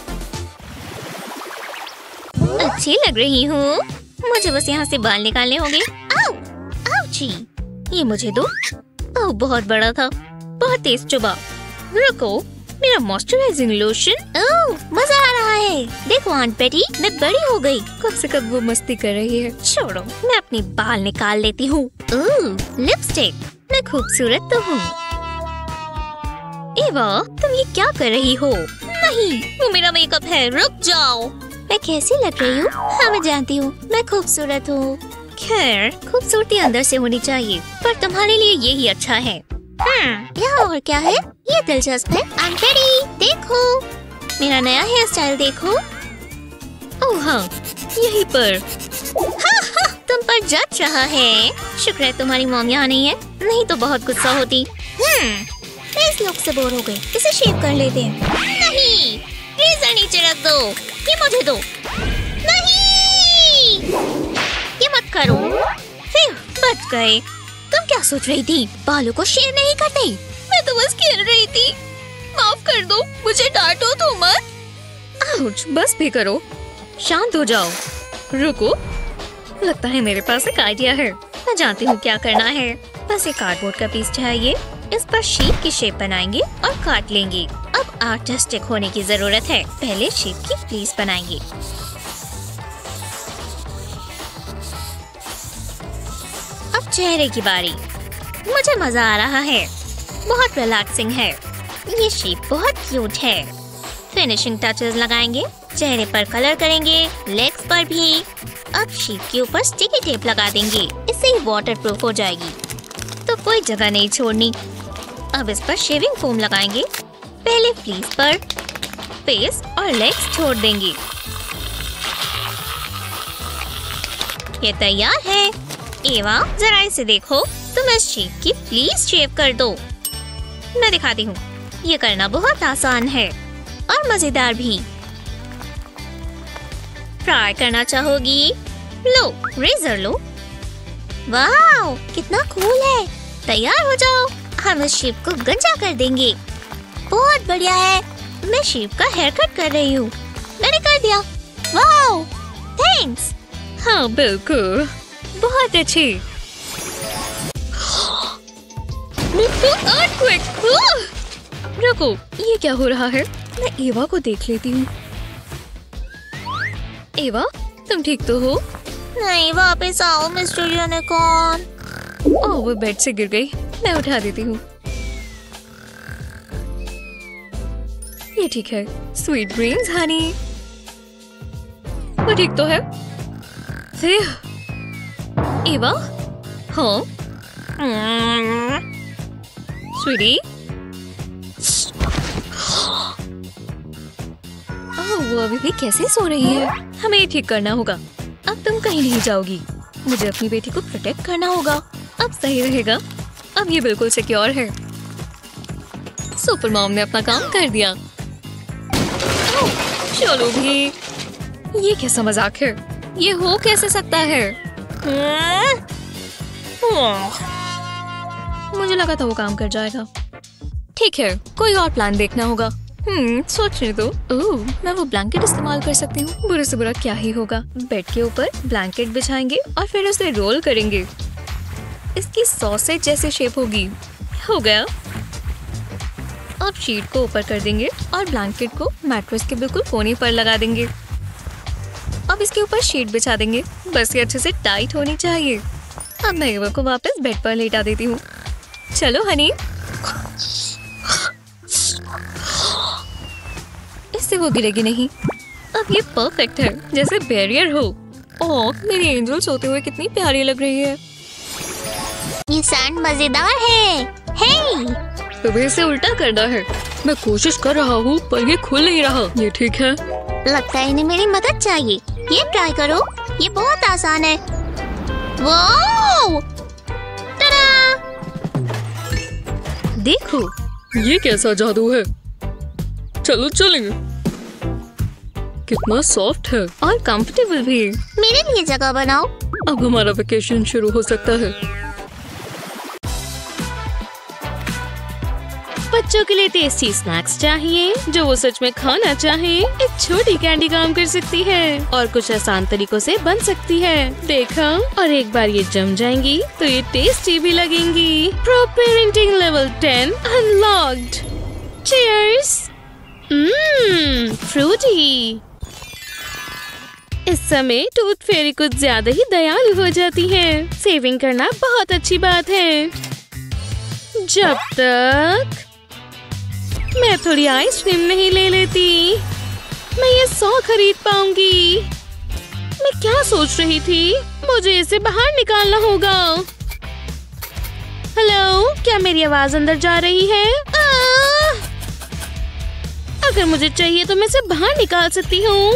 अच्छी लग रही हूँ। मुझे बस यहाँ से बाल निकालने होंगे। आओ, आउची। ये मुझे दो। ओह, बहुत बड़ा था, बहुत तेज चुभा। रुको, मेरा मॉइस्चराइजिंग लोशन। ओह, मजा आ रहा है। देखो आंट बेटी, मैं बड़ी हो गई। कब से कब वो मस्ती कर रही है। छोड़ो, मैं अपने बाल निकाल लेती हूँ। Oh, lipstick. मैं खूबसूरत तो हूँ। एवा, तुम ये क्या कर रही हो? नहीं, वो मेरा मेकअप है। रुक जाओ। मैं कैसी लग रही हूँ? हाँ, मैं जानती हूँ, मैं खूबसूरत हूँ। खैर, खूबसूरती अंदर से होनी चाहिए, पर तुम्हारे लिए यही अच्छा है। हम्म, यहाँ और क्या है? ये दिलचस्प है। आंट बेटी, देखो मेरा नया हेयर स्टाइल देखो। ओह हाँ, यहीं पर। हाँ हाँ, तुम पर जच रहा है। शुक्र है तुम्हारी मॉम यहाँ नहीं है, नहीं तो बहुत गुस्सा होती। हम्म, मैं इस लुक से बोर हो गई। इसे शेव कर लेते हैं। नहीं, रेजर नीचे रख दो। ये मुझे दो। नहीं, ये मत करो। फिर बच गए। तुम क्या सोच रही थी? बालों को शेव नहीं करते। मैं तो बस खेल रही थी। माफ कर दो, मुझे डांटो तो मत। आउच, बस भी करो। शांत हो जाओ। रुको, लगता है मेरे पास एक आइडिया है। मैं जानती हूँ क्या करना है। बस एक कार्डबोर्ड का पीस चाहिए। इस पर शीप की शेप बनाएंगे और काट लेंगे। अब आर्टिस्टिक होने की जरूरत है। पहले शीप की फ्लीस बनाएंगे। अब चेहरे की बारी। मुझे मजा आ रहा है, बहुत रिलैक्सिंग है। ये शीप बहुत क्यूट है। फिनिशिंग टचेस लगाएंगे। चेहरे पर कलर करेंगे, लेग्स पर भी। अब शीप के ऊपर स्टिकी टेप लगा देंगे। इससे ही वाटर प्रूफ हो जाएगी, तो कोई जगह नहीं छोड़नी। अब इस पर शेविंग फोम लगाएंगे। पहले फ्लीस पर, फेस और लेग्स छोड़ देंगे। ये तैयार है। एवा, जरा इसे देखो। तुम इस शीप की फ्लीस शेव कर दो। मैं दिखाती हूँ। ये करना बहुत आसान है और मजेदार भी। फ्राई करना चाहोगी? लो, रेजर लो। वाह, कितना कूल है। तैयार हो जाओ। हम इस शीप को गंजा कर देंगे। बहुत बढ़िया है। मैं शीप का हेयर कट कर रही हूँ। मैंने कर दिया। वाह, थैंक्स। हाँ बिल्कुल, बहुत अच्छी। रुको, ये क्या हो रहा है? मैं एवा को देख लेती हूँ। एवा, तुम ठीक तो हो? नहीं, वापस आओ मिस्टर यूनिकॉर्न। ओह, वो बेड से गिर गई। मैं उठा देती हूँ। ये ठीक है। Sweet dreams honey. वो ठीक तो है? एवा, हाँ स्वीटी। ओह, वो अभी भी कैसे सो रही है? हमें ये ठीक करना होगा। अब तुम कहीं नहीं जाओगी। मुझे अपनी बेटी को प्रोटेक्ट करना होगा। अब सही रहेगा। अब ये बिल्कुल सिक्योर है। सुपर मॉम ने अपना काम कर दिया। ओह, चलो भी। ये कैसा मजाक है? ये हो कैसे सकता है? मुझे लगा था वो काम कर जाएगा। ठीक है, कोई और प्लान देखना होगा। हम्म, सोचने दो। ओह, मैं वो ब्लैंकेट इस्तेमाल कर सकती हूँ। बुरे से बुरा क्या ही होगा। बेड के ऊपर ब्लैंकेट बिछाएंगे और फिर उसे रोल करेंगे। इसकी सॉसेज जैसे शेप होगी। हो गया। अब शीट को ऊपर कर देंगे और ब्लैंकेट को मैट्रेस के बिल्कुल कोने पर लगा देंगे। अब इसके ऊपर शीट बिछा देंगे। बस ये अच्छे से टाइट होनी चाहिए। अब मैं एवा को वापस बेड पर लेटा देती हूँ। चलो हनी। इससे वो गिरेगी नहीं। अब ये परफेक्ट है, जैसे बैरियर हो। ओह, मेरी एंजल सोते हुए कितनी प्यारी लग रही है। ये सैंड मजेदार है। हे, तुम्हें इसे उल्टा करना है। मैं कोशिश कर रहा हूँ, पर ये खुल नहीं रहा। ये ठीक है? लगता है इन्हें मेरी मदद चाहिए। ये ट्राई करो, ये बहुत आसान है। वाओ! टाडा! देखो, ये कैसा जादू है। चलो चलेंगे। कितना सॉफ्ट है और कंफर्टेबल भी। मेरे लिए जगह बनाओ। अब हमारा वेकेशन शुरू हो सकता है। बच्चों के लिए टेस्टी स्नैक्स चाहिए जो वो सच में खाना चाहे। एक छोटी कैंडी काम कर सकती है और कुछ आसान तरीकों से बन सकती है। देखा, और एक बार ये जम जाएंगी तो ये टेस्टी भी लगेंगी। Pro parenting level ten unlocked. Cheers. Mmm, Frooti. इस समय टूथ फेरी कुछ ज्यादा ही दयालु हो जाती है। सेविंग करना बहुत अच्छी बात है। जब तक मैं थोड़ी आइसक्रीम नहीं ले लेती, मैं ये सौ खरीद पाऊंगी। मैं क्या सोच रही थी? मुझे इसे बाहर निकालना होगा। हेलो, क्या मेरी आवाज अंदर जा रही है? आ! अगर मुझे चाहिए तो मैं इसे बाहर निकाल सकती हूँ।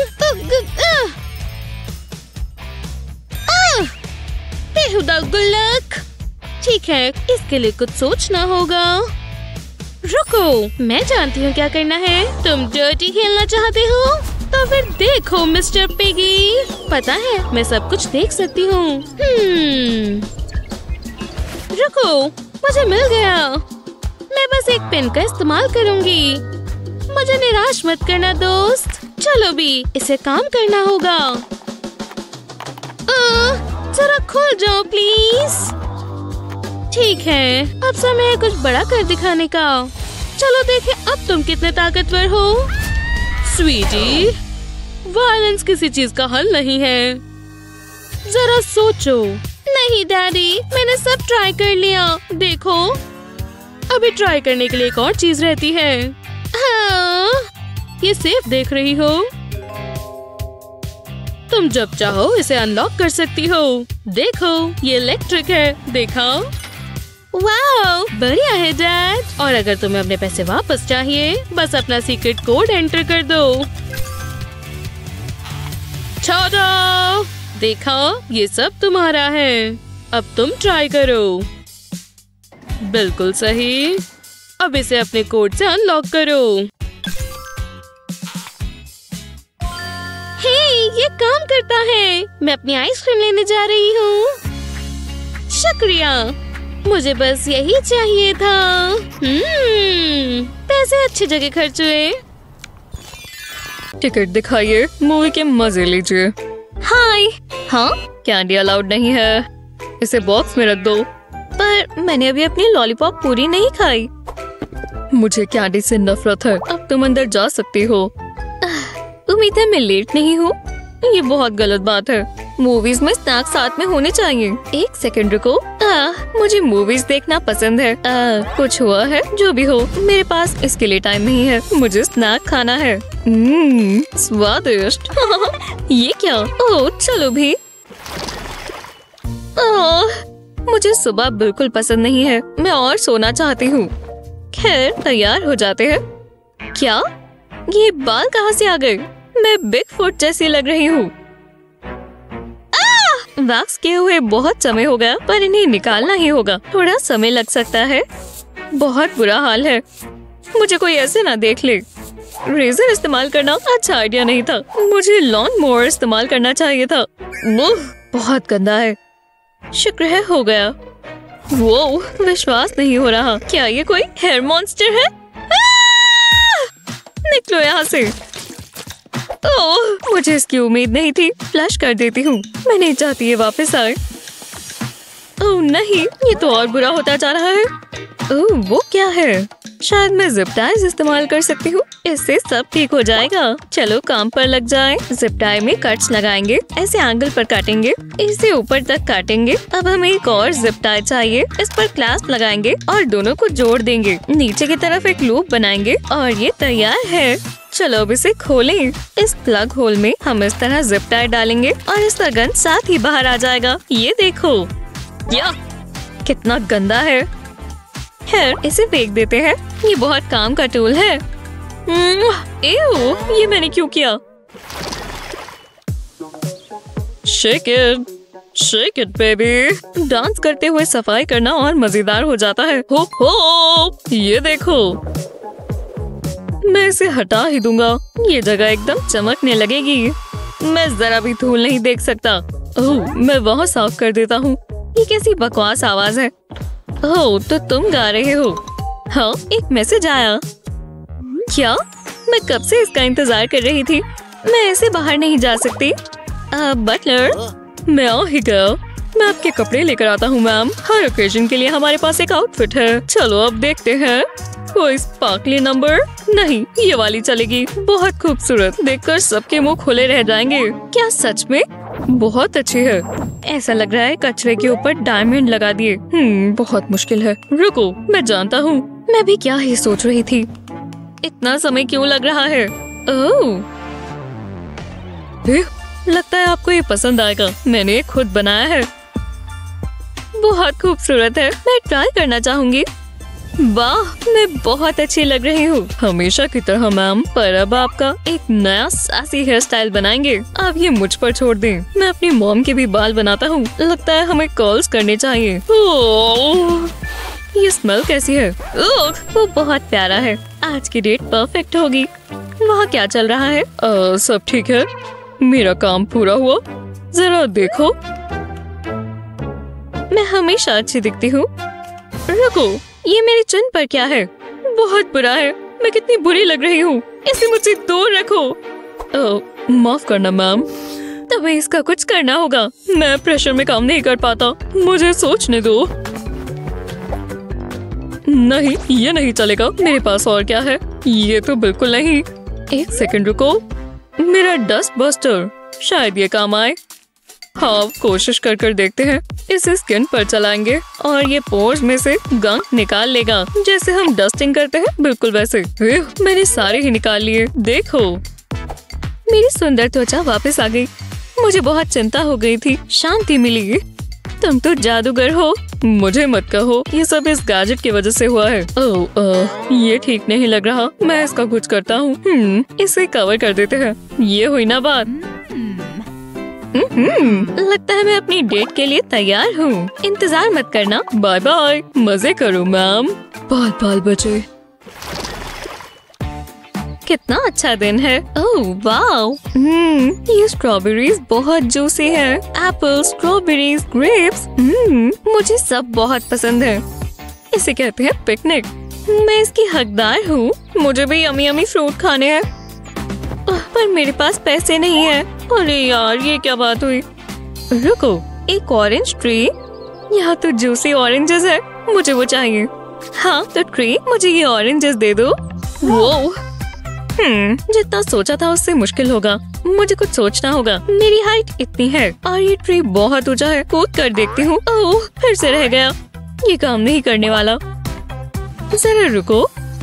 बेहुदा गुल्लक। ठीक है, इसके लिए कुछ सोचना होगा। रुको, मैं जानती हूँ क्या करना है। तुम डर्टी खेलना चाहते हो? तो फिर देखो मिस्टर पिगी, पता है मैं सब कुछ देख सकती हूँ। हम्म, रुको, मुझे मिल गया। मैं बस एक पेन का इस्तेमाल करूँगी। मुझे निराश मत करना दोस्त। चलो भी, इसे काम करना होगा। आ, जरा खुल जाओ प्लीज। ठीक है, अब समय है कुछ बड़ा कर दिखाने का। चलो देखें अब तुम कितने ताकतवर हो। स्वीटी, वायलेंस किसी चीज का हल नहीं है। जरा सोचो। नहीं डैडी, मैंने सब ट्राई कर लिया। देखो, अभी ट्राई करने के लिए एक और चीज रहती है। हाँ, ये सेफ देख रही हो। तुम जब चाहो इसे अनलॉक कर सकती हो। देखो, ये इलेक्ट्रिक है। देखा? वाओ, बढ़िया है डैड। और अगर तुम्हें अपने पैसे वापस चाहिए, बस अपना सीक्रेट कोड एंटर कर दो। छाड़ा! देखा, ये सब तुम्हारा है। अब तुम ट्राई करो। बिल्कुल सही। अब इसे अपने कोड से अनलॉक करो। हे, ये काम करता है। मैं अपनी आइसक्रीम लेने जा रही हूँ। शुक्रिया, मुझे बस यही चाहिए था। हम्म, पैसे अच्छी जगह खर्च हुए। टिकट दिखाइए, मूवी के मजे लीजिए। हाय। हाँ, कैंडी अलाउड नहीं है। इसे बॉक्स में रख दो। पर मैंने अभी अपनी लॉलीपॉप पूरी नहीं खाई। मुझे कैंडी से नफरत है। अब तुम अंदर जा सकती हो। उम्मीद है मैं लेट नहीं हूँ। ये बहुत गलत बात है। मूवीज में स्नैक्स साथ में होने चाहिए। एक सेकंड रुको। आ, मुझे मूवीज देखना पसंद है। आ, कुछ हुआ है? जो भी हो, मेरे पास इसके लिए टाइम नहीं है। मुझे स्नैक खाना है। हम्म, स्वादिष्ट। ये क्या? ओह, चलो भी। ओह, मुझे सुबह बिल्कुल पसंद नहीं है। मैं और सोना चाहती हूँ। खैर, तैयार हो जाते हैं। क्या? ये बाल कहाँ से आ गए? मैं बिग फुट जैसी लग रही हूँ। वैक्स किए हुए बहुत समय हो गया, पर इन्हें निकालना ही होगा। थोड़ा समय लग सकता है। बहुत बुरा हाल है। मुझे कोई ऐसे ना देख ले। रेजर इस्तेमाल करना अच्छा आइडिया नहीं था। मुझे लॉन मोवर इस्तेमाल करना चाहिए था। बहुत गंदा है। शुक्र है हो गया। वो विश्वास नहीं हो रहा। क्या ये कोई हेयर मॉन्स्टर है? निकलो यहाँ से। ओह, मुझे इसकी उम्मीद नहीं थी। फ्लश कर देती हूँ। मैं नहीं चाहती ये वापस आए। ओह नहीं, ये तो और बुरा होता जा रहा है। ओह, वो क्या है? शायद मैं जिप टाइज इस्तेमाल कर सकती हूँ। इससे सब ठीक हो जाएगा। चलो काम पर लग जाएं। जिप टाई में कट्स लगाएंगे। ऐसे एंगल पर काटेंगे। इसे ऊपर तक काटेंगे। अब हमें एक और जिप टाई चाहिए। इस पर क्लैस्प लगाएंगे और दोनों को जोड़ देंगे। नीचे की तरफ एक लूप बनाएंगे और ये तैयार है। चलो अब इसे खोलें। इस प्लग होल में हम इस तरह जिप टाई डालेंगे और इसका गंध साथ ही बाहर आ जाएगा। ये देखो, या कितना गंदा है। खैर, इसे फेंक देते हैं। ये बहुत काम का टूल है। एव, ये मैंने क्यों किया? Shake it, shake it baby. Dance करते हुए सफाई करना और मजेदार हो जाता है। हो हो, ये देखो। मैं इसे हटा ही दूंगा। ये जगह एकदम चमकने लगेगी। मैं जरा भी धूल नहीं देख सकता। ओह, मैं वहाँ साफ कर देता हूँ। ये कैसी बकवास आवाज है। ओह, तो तुम गा रहे हो? हाँ, एक मैसेज आया। क्या? मैं कब से इसका इंतजार कर रही थी। मैं ऐसे बाहर नहीं जा सकती। बटलर, मैं आ ही गया। मैं आपके कपड़े लेकर आता हूँ मैम। हर ओकेजन के लिए हमारे पास एक आउटफिट है। चलो अब देखते हैं। कोई स्पार्कली नंबर? नहीं, ये वाली चलेगी। बहुत खूबसूरत, देखकर सबके मुंह खुले रह जाएंगे। क्या सच में? बहुत अच्छी है। ऐसा लग रहा है कचरे के ऊपर डायमंड लगा दिए। हम्म, बहुत मुश्किल है। रुको, मैं जानता हूँ। मैं भी क्या ही सोच रही थी। इतना समय क्यों लग रहा है? ओह, लगता है आपको ये पसंद आएगा। मैंने ये खुद बनाया है। बहुत खूबसूरत है। मैं ट्राई करना चाहूंगी। वाह, मैं बहुत अच्छी लग रही हूँ। हमेशा की तरह मैम, पर अब आपका एक नया सासी हेयर स्टाइल बनाएंगे। आप ये मुझ पर छोड़ दें। मैं अपनी मॉम के भी बाल बनाता हूँ। लगता है हमें कर्ल्स करने चाहिए। ओह, ये स्मेल कैसी है? ओह, वो बहुत प्यारा है। आज की डेट परफेक्ट होगी। वहाँ क्या चल रहा है? आ, सब ठीक है। मेरा काम पूरा हुआ। जरा देखो, मैं हमेशा अच्छी दिखती हूँ। रुको, ये मेरी चिन पर क्या है? बहुत बुरा है। मैं कितनी बुरी लग रही हूँ। इसे मुझसे दूर रखो। ओह, माफ करना मैम, तभी इसका कुछ करना होगा। मैं प्रेशर में काम नहीं कर पाता। मुझे सोचने दो। नहीं, ये नहीं चलेगा। मेरे पास और क्या है? ये तो बिल्कुल नहीं। एक सेकंड रुको। मेरा डस्ट बस्टर, शायद ये काम आए। हाँ, कोशिश कर कर देखते हैं। इसे स्किन पर चलाएंगे और ये पोर्स में से गंद निकाल लेगा, जैसे हम डस्टिंग करते हैं, बिल्कुल वैसे। मैंने सारे ही निकाल लिए। देखो, मेरी सुंदर त्वचा वापस आ गई। मुझे बहुत चिंता हो गई थी, शांति मिली। तुम तो जादूगर हो। मुझे मत कहो, ये सब इस गैजेट की वजह से हुआ है। ओह, ओह, ये ठीक नहीं लग रहा। मैं इसका कुछ करता हूँ। हम्म, इसे कवर कर देते हैं। ये हुई ना बात। हम्म, लगता है मैं अपनी डेट के लिए तैयार हूँ। इंतजार मत करना। Bye bye. मजे करो मैम। बाल बाल बचे। कितना अच्छा दिन है। ओह वाओ, हम्म, ये स्ट्रॉबेरीज बहुत जूसी है। एप्पल, स्ट्रॉबेरीज, ग्रेप्स, हम्म, मुझे सब बहुत पसंद है। इसे कहते हैं पिकनिक। मैं इसकी हकदार हूँ। मुझे भी यमी यमी फ्रूट खाने हैं, पर मेरे पास पैसे नहीं है। अरे यार, ये क्या बात हुई? रुको, एक ऑरेंज ट्री। यहाँ तो जूसी ऑरेंजेस है। मुझे वो चाहिए। हाँ तो ट्री, मुझे ये ऑरेंजेस दे दो। वो हम्म, जितना सोचा था उससे मुश्किल होगा। मुझे कुछ सोचना होगा। मेरी हाइट इतनी है और ये ट्री बहुत ऊंचा है। कूद कर देखती हूँ। ओह, फिर से रह गया। ये काम नहीं करने वाला। जरा रुको,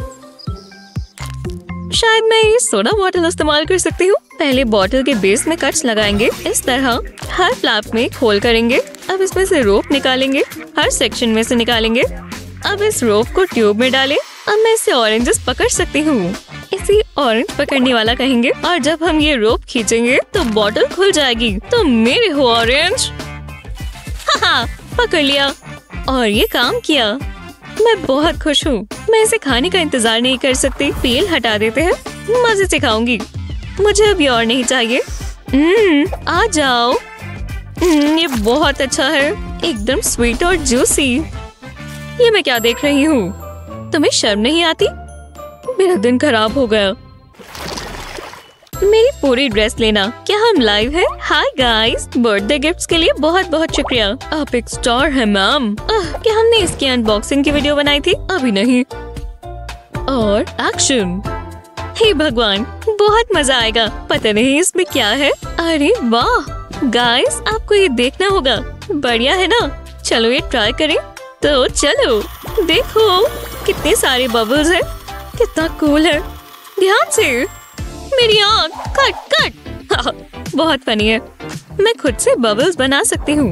शायद मैं ये सोडा बॉटल इस्तेमाल कर सकती हूँ। पहले बॉटल के बेस में कट्स लगाएंगे। इस तरह हर फ्लैप में एक होल करेंगे। अब इसमें से रोप निकालेंगे। हर सेक्शन में से निकालेंगे। अब इस रोप को ट्यूब में डालें। अब मैं इसे ऑरेंजेस पकड़ सकती हूँ। इसे ऑरेंज पकड़ने वाला कहेंगे और जब हम ये रोप खींचेंगे तो बॉटल खुल जाएगी। तो मेरे हो ऑरेंज। हाँ, पकड़ लिया और ये काम किया। मैं बहुत खुश हूँ। मैं इसे खाने का इंतजार नहीं कर सकती। पील हटा देते हैं। मजे से खाऊंगी। मुझे अभी और नहीं चाहिए। हम्म, आ जाओ। हम्म, ये बहुत अच्छा है। एकदम स्वीट और जूसी। ये मैं क्या देख रही हूँ? तुम्हें शर्म नहीं आती? मेरा दिन खराब हो गया। मेरी पूरी ड्रेस लेना। क्या हम लाइव हैं? हाय गाइस, बर्थडे गिफ्ट्स के लिए बहुत बहुत शुक्रिया। आप एक स्टार हैं मैम। क्या हमने इसकी अनबॉक्सिंग की वीडियो बनाई थी? अभी नहीं। और एक्शन। हे भगवान, बहुत मजा आएगा। पता नहीं इसमें क्या है। अरे वाह गाइस, आपको ये देखना होगा। बढ़िया है ना? चलो ये ट्राई करें। तो चलो देखो, कितने सारे बबल्स हैं। कितना कूल है। ध्यान से। मेरी आँख। Cut cut. बहुत फनी है। मैं खुद से बबल्स बना सकती हूँ।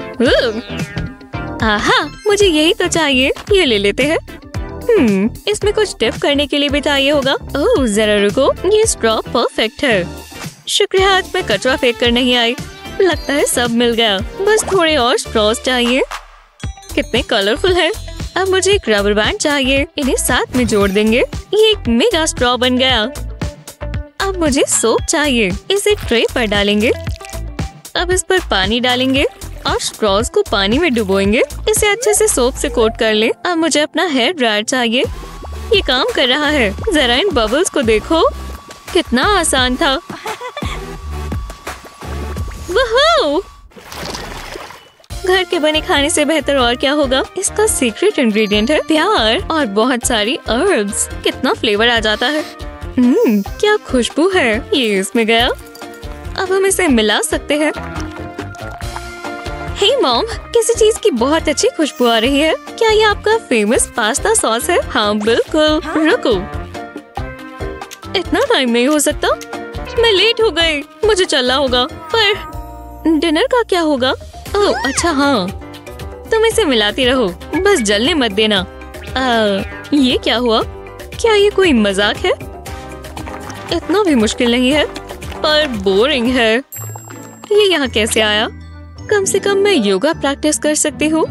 आहा, मुझे यही तो चाहिए। ये ले लेते हैं। हम्म, इसमें कुछ डिप करने के लिए भी चाहिए होगा। ओह, जरा रुको, ये स्ट्रॉ परफेक्ट है। शुक्र है आज मैं कचरा फेंक कर नहीं आई। लगता है सब मिल गया। बस थोड़े और स्ट्रॉस चाहिए। कितने कलरफुल है। अब मुझे एक रबर बैंड चाहिए। इन्हें साथ में जोड़ देंगे। ये एक मेगा स्ट्रॉ बन गया। अब मुझे सोप चाहिए। इसे ट्रे पर डालेंगे। अब इस पर पानी डालेंगे और स्ट्रॉस को पानी में डुबोएंगे। इसे अच्छे से सोप से कोट कर ले। अब मुझे अपना हेयर ड्रायर चाहिए। ये काम कर रहा है। जरा इन बबल्स को देखो, कितना आसान था। वाह! घर के बने खाने से बेहतर और क्या होगा। इसका सीक्रेट इंग्रेडिएंट है प्यार और बहुत सारी हर्ब्स। कितना फ्लेवर आ जाता है। हम्म, क्या खुशबू है। ये इसमें गया। अब हम इसे मिला सकते हैं। हे मॉम, किसी चीज की बहुत अच्छी खुशबू आ रही है। क्या ये आपका फेमस पास्ता सॉस है? हाँ बिल्कुल। रुको, इतना टाइम नहीं हो सकता। मैं लेट हो गई। मुझे चलना होगा। पर डिनर का क्या होगा? ओह अच्छा हाँ, तुम इसे मिलाती रहो, बस जलने मत देना। आ, ये क्या हुआ? क्या ये कोई मजाक है? इतना भी मुश्किल नहीं है, पर बोरिंग है। ये यहाँ कैसे आया? कम से कम मैं योगा प्रैक्टिस कर सकती हूँ।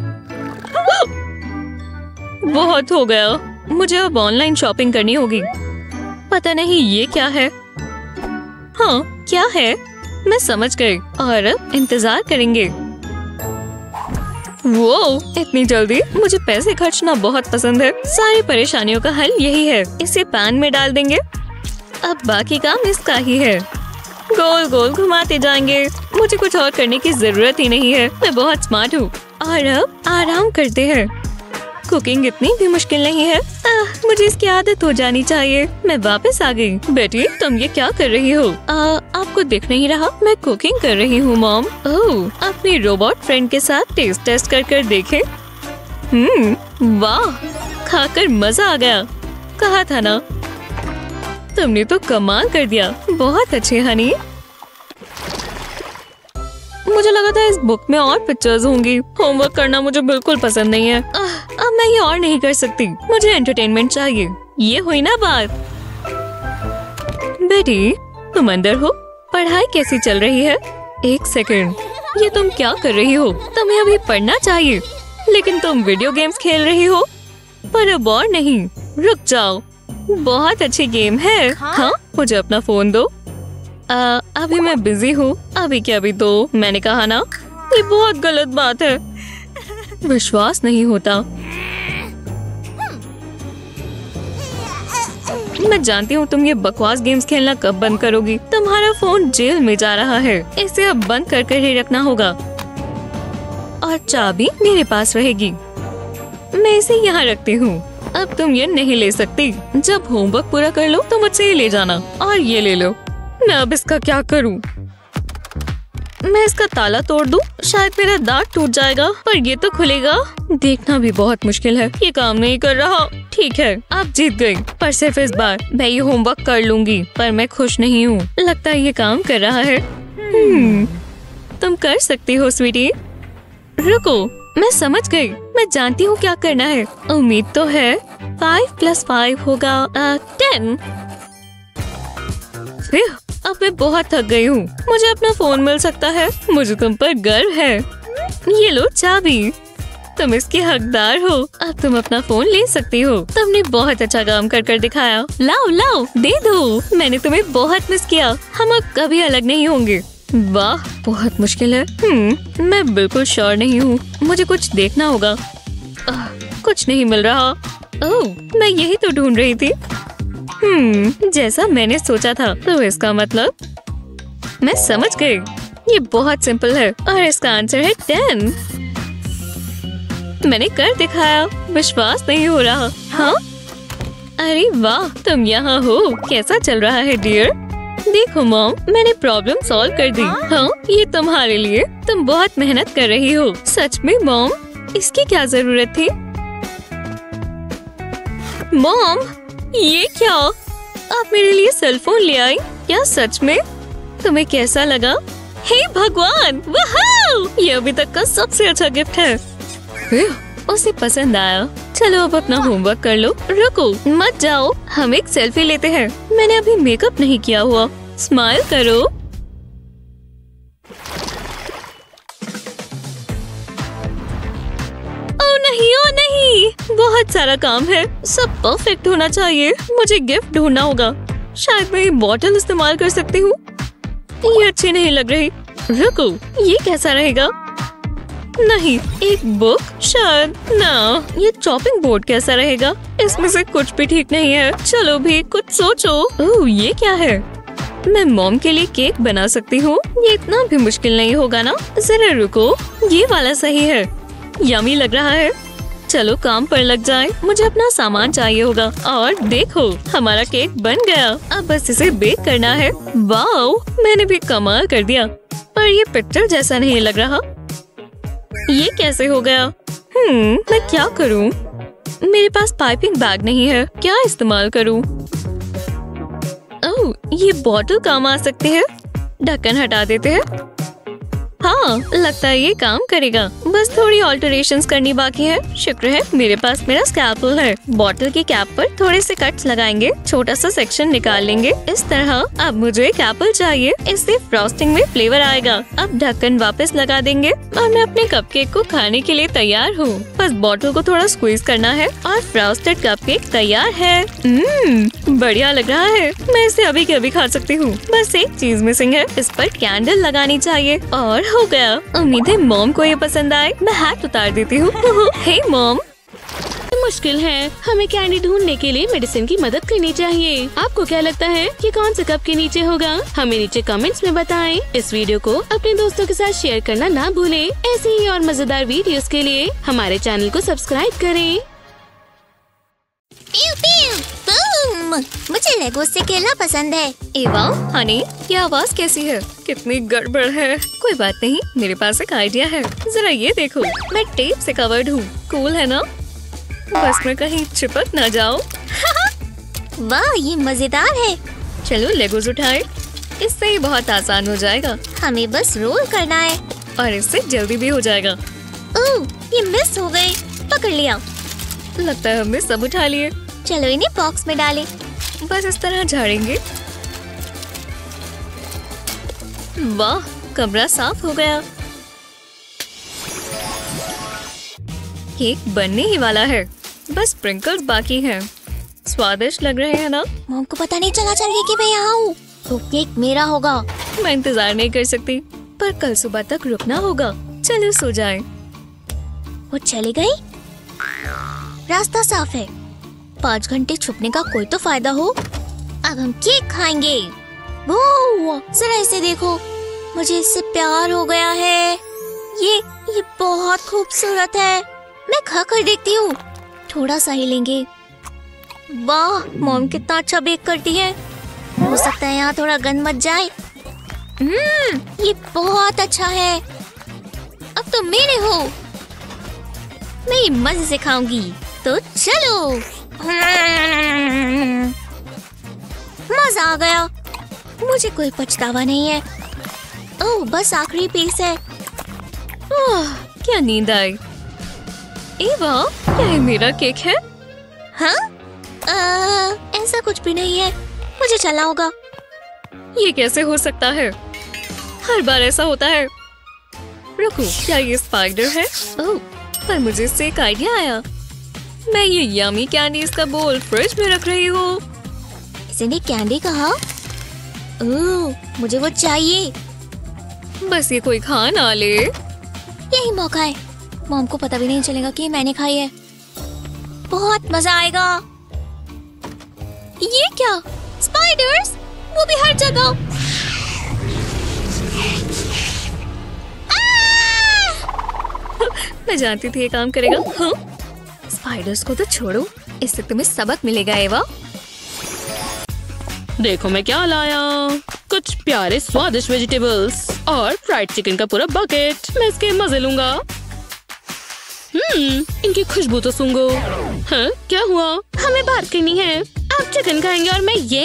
बहुत हो गया। मुझे अब ऑनलाइन शॉपिंग करनी होगी। पता नहीं ये क्या है। हाँ क्या है? मैं समझ गई। और अब इंतजार करेंगे। वो इतनी जल्दी? मुझे पैसे खर्चना बहुत पसंद है। सारी परेशानियों का हल यही है। इसे पैन में डाल देंगे। अब बाकी काम इसका ही है। गोल गोल घुमाते जाएंगे। मुझे कुछ और करने की जरूरत ही नहीं है। मैं बहुत स्मार्ट हूँ। और अब आराम करते हैं। कुकिंग इतनी भी मुश्किल नहीं है। आ, मुझे इसकी आदत हो जानी चाहिए। मैं वापस आ गई। बेटी तुम ये क्या कर रही हो? आ, आपको दिख नहीं रहा? मैं कुकिंग कर रही हूँ मॉम। ओह, अपनी रोबोट फ्रेंड के साथ टेस्ट टेस्ट कर कर देखे। हम्म, वाह, खाकर मजा आ गया। कहा था ना। तुमने तो कमाल कर दिया। बहुत अच्छे हनी। मुझे लगा था इस बुक में और पिक्चर्स होंगी। होमवर्क करना मुझे बिल्कुल पसंद नहीं है। आह, अब मैं ये और नहीं कर सकती। मुझे एंटरटेनमेंट चाहिए। ये हुई ना बात। बेटी तुम अंदर हो? पढ़ाई कैसी चल रही है? एक सेकंड, ये तुम क्या कर रही हो? तुम्हें अभी पढ़ना चाहिए, लेकिन तुम वीडियो गेम्स खेल रही हो। पर अब और नहीं, रुक जाओ। बहुत अच्छी गेम है। हाँ, मुझे अपना फोन दो। आ, अभी मैं बिजी हूँ। अभी क्या अभी तो मैंने कहा ना। ये बहुत गलत बात है। विश्वास नहीं होता। मैं जानती हूँ तुम ये बकवास गेम्स खेलना कब बंद करोगी। तुम्हारा फोन जेल में जा रहा है। इसे अब बंद कर कर ही रखना होगा। और चाबी मेरे पास रहेगी। मैं इसे यहाँ रखती हूँ। अब तुम ये नहीं ले सकती। जब होमवर्क पूरा कर लो तो मुझसे ये ले जाना। और ये ले लो। मैं अब इसका क्या करूं? मैं इसका ताला तोड़ दूं? शायद मेरा दांत टूट जाएगा, पर ये तो खुलेगा। देखना भी बहुत मुश्किल है। ये काम नहीं कर रहा। ठीक है, आप जीत गई, पर सिर्फ इस बार। मैं ये होमवर्क कर लूंगी, पर मैं खुश नहीं हूँ। लगता है ये काम कर रहा है। हम्म, तुम कर सकती हो स्वीटी। रुको, मैं समझ गई। मैं जानती हूँ क्या करना है। उम्मीद तो है फाइव प्लस फाइव होगा टेन। अब मैं बहुत थक गई हूँ। मुझे अपना फोन मिल सकता है। मुझे तुम पर गर्व है। ये लो चाबी। तुम इसकी हकदार हो। अब तुम अपना फोन ले सकती हो। तुमने बहुत अच्छा काम कर कर दिखाया। लाओ लाओ, दे दो। मैंने तुम्हें बहुत मिस किया। हम अब कभी अलग नहीं होंगे। वाह, बहुत मुश्किल है। हम्म, मैं बिल्कुल श्योर नहीं हूँ। मुझे कुछ देखना होगा। आह, कुछ नहीं मिल रहा। ओह, मैं यही तो ढूंढ रही थी। हम्म, जैसा मैंने सोचा था। तो इसका मतलब मैं समझ गई। ये बहुत सिंपल है और इसका आंसर है टेन। मैंने कर दिखाया। विश्वास नहीं हो रहा। हाँ, अरे वाह, तुम यहाँ हो। कैसा चल रहा है डियर? देखो मॉम, मैंने प्रॉब्लम सॉल्व कर दी। हाँ, ये तुम्हारे लिए। तुम बहुत मेहनत कर रही हो। सच में मॉम, इसकी क्या जरूरत थी? मॉम, ये क्या? आप मेरे लिए सेल फोन ले आई? क्या सच में? तुम्हें कैसा लगा? हे भगवान, वाह! ये अभी तक का सबसे अच्छा गिफ्ट है। उसे पसंद आया। चलो अब अपना होमवर्क कर लो। रुको, मत जाओ। हम एक सेल्फी लेते हैं। मैंने अभी मेकअप नहीं किया हुआ। स्माइल करो। ओ नहीं, ओ नहीं, बहुत सारा काम है। सब परफेक्ट होना चाहिए। मुझे गिफ्ट ढूंढना होगा। शायद मैं ये बॉटल इस्तेमाल कर सकती हूँ। ये अच्छी नहीं लग रही। रुको, ये कैसा रहेगा? नहीं, एक बुक? शायद ना। ये चॉपिंग बोर्ड कैसा रहेगा? इसमें से कुछ भी ठीक नहीं है। चलो भी कुछ सोचो। ओह, ये क्या है? मैं मॉम के लिए केक बना सकती हूँ। ये इतना भी मुश्किल नहीं होगा ना? जरा रुको, ये वाला सही है। यमी लग रहा है। चलो काम पर लग जाए। मुझे अपना सामान चाहिए होगा। और देखो, हमारा केक बन गया। अब बस इसे बेक करना है। वाओ, मैंने भी कमाल कर दिया। पर ये पिक्चर जैसा नहीं लग रहा। ये कैसे हो गया? हम्म, मैं क्या करूं? मेरे पास पाइपिंग बैग नहीं है। क्या इस्तेमाल करूं? ओह, ये बॉटल काम आ सकती है। ढक्कन हटा देते हैं। हाँ, लगता है ये काम करेगा। बस थोड़ी ऑल्टरेशंस करनी बाकी है। शुक्र है मेरे पास मेरा स्कैल्पेल है। बॉटल की कैप पर थोड़े से कट्स लगाएंगे। छोटा सा सेक्शन निकाल लेंगे इस तरह। अब मुझे एक एप्पल चाहिए। इससे फ्रॉस्टिंग में फ्लेवर आएगा। अब ढक्कन वापस लगा देंगे और मैं अपने कपकेक को खाने के लिए तैयार हूँ। बस बॉटल को थोड़ा स्क्वीज करना है और फ्रॉस्टेड कपकेक तैयार है। हम्म, बढ़िया लग रहा है। मैं इसे अभी के अभी खा सकती हूँ। बस एक चीज मिसिंग है। इस पर कैंडल लगानी चाहिए और हो गया। उम्मीद है मॉम को ये पसंद आए। मैं हैट उतार देती हूँ। हे मॉम, मुश्किल है। हमें कैंडी ढूंढने के लिए मेडिसिन की मदद करनी चाहिए। आपको क्या लगता है कि कौन से कप के नीचे होगा? हमें नीचे कमेंट्स में बताएं। इस वीडियो को अपने दोस्तों के साथ शेयर करना ना भूलें। ऐसे ही और मजेदार वीडियोस के लिए हमारे चैनल को सब्सक्राइब करें। Pew pew boom. मुझे लेगो से खेलना पसंद है। एवा, हनी, ये आवाज कैसी है? कितनी गड़बड़ है। कोई बात नहीं, मेरे पास एक आइडिया है। जरा ये देखो, मैं टेप से कवर्ड हूँ। कूल है ना? बस मैं कहीं चिपक ना जाऊँ। वाह, ये मजेदार है। चलो लेगोज उठाए। इससे ही बहुत आसान हो जाएगा। हमें बस रोल करना है और इससे जल्दी भी हो जाएगा। ओह, ये मिस हो गए। पकड़ लिया। लगता है हमने सब उठा लिए। चलो इन्हें बॉक्स में डालें। बस इस तरह झाड़ेंगे। वाह, कमरा साफ हो गया। केक बनने ही वाला है। बस स्प्रिंकल्स बाकी हैं। स्वादिष्ट लग रहे हैं ना? मॉम को पता नहीं चला चल कि मैं यहाँ हूँ, तो केक मेरा होगा। मैं इंतजार नहीं कर सकती, पर कल सुबह तक रुकना होगा। चलो सो जाएं। वो चली गई। रास्ता साफ है। पाँच घंटे छुपने का कोई तो फायदा हो। अब हम केक खाएंगे। वो जरा इसे देखो, मुझे इससे प्यार हो गया है। ये ये बहुत खूबसूरत है। मैं खा कर देखती हूँ। थोड़ा सा ही लेंगे। वाह, मॉम कितना अच्छा बेक करती है। हो सकता है यहाँ थोड़ा गंद मच जाए। हम्म, ये बहुत अच्छा है। अब तो मेरे हो। मैं ये मजे से खाऊंगी। तो चलो। मजा आ गया। मुझे कोई पछतावा नहीं है। ओह, बस आखिरी पीस है। ओह, क्या नींद आई। एवा, क्या ये मेरा केक है? हाँ? आ, ऐसा कुछ भी नहीं है। मुझे चलना होगा। ये कैसे हो सकता है? हर बार ऐसा होता है। रुको, क्या ये स्पाइडर है? ओह, पर मुझे इससे एक आइडिया आया। मैं ये यमी कैंडीज का बोल फ्रिज में रख रही हूँ। इसने कैंडी कहा? ओह, मुझे वो चाहिए। बस ये कोई खा ना ले। यही मौका है। मॉम को पता भी नहीं चलेगा कि मैंने खाई है। बहुत मजा आएगा। ये क्या? स्पाइडर्स, वो भी हर जगह। मैं जानती थी ये काम करेगा। हाँ? स्पाइडर्स को तो छोड़ो, इससे तुम्हें सबक मिलेगा एवा। देखो मैं क्या लाया। कुछ प्यारे स्वादिष्ट वेजिटेबल्स और फ्राइड चिकन का पूरा बकेट। मैं इसके मजे लूंगा। हम्म, इनकी खुशबू तो सूंघो। हाँ, क्या हुआ? हमें बात करनी है। आप चिकन खाएंगे और मैं ये?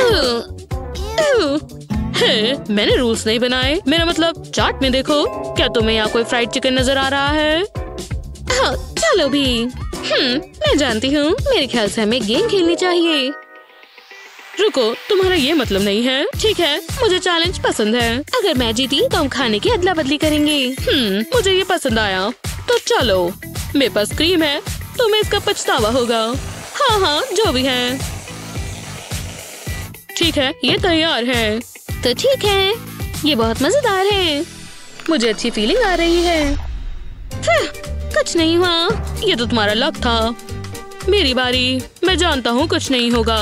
है, मैंने रूल्स नहीं बनाए। मेरा मतलब चाट में देखो। क्या तुम्हें यहाँ कोई फ्राइड चिकन नजर आ रहा है? हाँ, चलो भी। हम्म, मैं जानती हूँ। मेरे ख्याल से हमें गेम खेलनी चाहिए। रुको, तुम्हारा ये मतलब नहीं है। ठीक है, मुझे चैलेंज पसंद है। अगर मैं जीती तो हम खाने की अदला बदली करेंगे। हम्म, मुझे ये पसंद आया। तो चलो, मेरे पास क्रीम है, तुम्हें इसका पछतावा होगा। हाँ हाँ, जो भी है। ठीक है, ये तैयार है। तो ठीक है, ये बहुत मजेदार है। मुझे अच्छी फीलिंग आ रही है। फिर, कुछ नहीं हुआ। ये तो तुम्हारा लक था। मेरी बारी। मैं जानता हूँ कुछ नहीं होगा।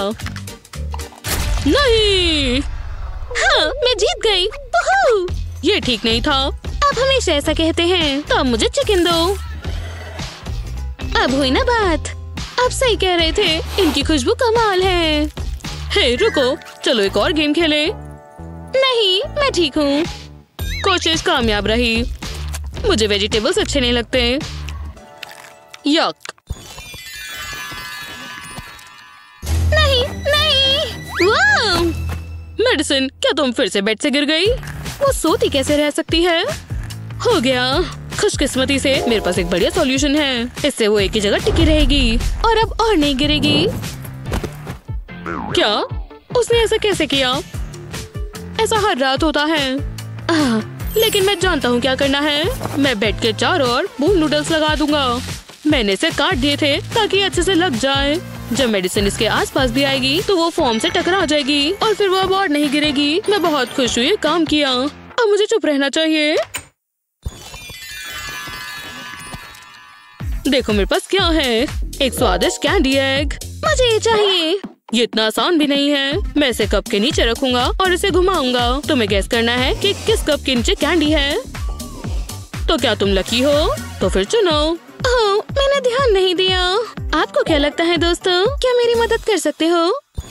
नहीं। हाँ, मैं जीत गई। ये ठीक नहीं था। आप हमेशा ऐसा कहते हैं। तो अब मुझे चिकन दो। अब हुई ना बात। आप सही कह रहे थे। इनकी खुशबू कमाल है। हे रुको, चलो एक और गेम खेले। नहीं, मैं ठीक हूँ। कोशिश कामयाब रही। मुझे वेजिटेबल्स अच्छे नहीं लगते। यक। नहीं नहीं। वाह! मेडिसिन, क्या तुम फिर से बेड से गिर गई? वो सोती कैसे रह सकती है? हो गया। खुशकिस्मती से मेरे पास एक बढ़िया सॉल्यूशन है। इससे वो एक ही जगह टिकी रहेगी और अब और नहीं गिरेगी। क्या? उसने ऐसा कैसे किया? ऐसा हर रात होता है। आह, लेकिन मैं जानता हूँ क्या करना है। मैं बेड के चारों ओर बूल नूडल्स लगा दूंगा। मैंने इसे काट दिए थे ताकि अच्छे से लग जाए। जब मेडिसिन इसके आसपास भी आएगी तो वो फोम से टकरा जाएगी और फिर वो अब और नहीं गिरेगी। मैं बहुत खुश हुई काम किया। अब मुझे चुप रहना चाहिए। देखो मेरे पास क्या है। एक स्वादिष्ट कैंडी एग। मुझे ये चाहिए। ये इतना आसान भी नहीं है। मैं इसे कप के नीचे रखूंगा और इसे घुमाऊंगा। तुम्हें गैस करना है कि किस कप के नीचे कैंडी है। तो क्या तुम लकी हो? तो फिर चुनो। ओह, मैंने ध्यान नहीं दिया। आपको क्या लगता है दोस्तों? क्या मेरी मदद कर सकते हो?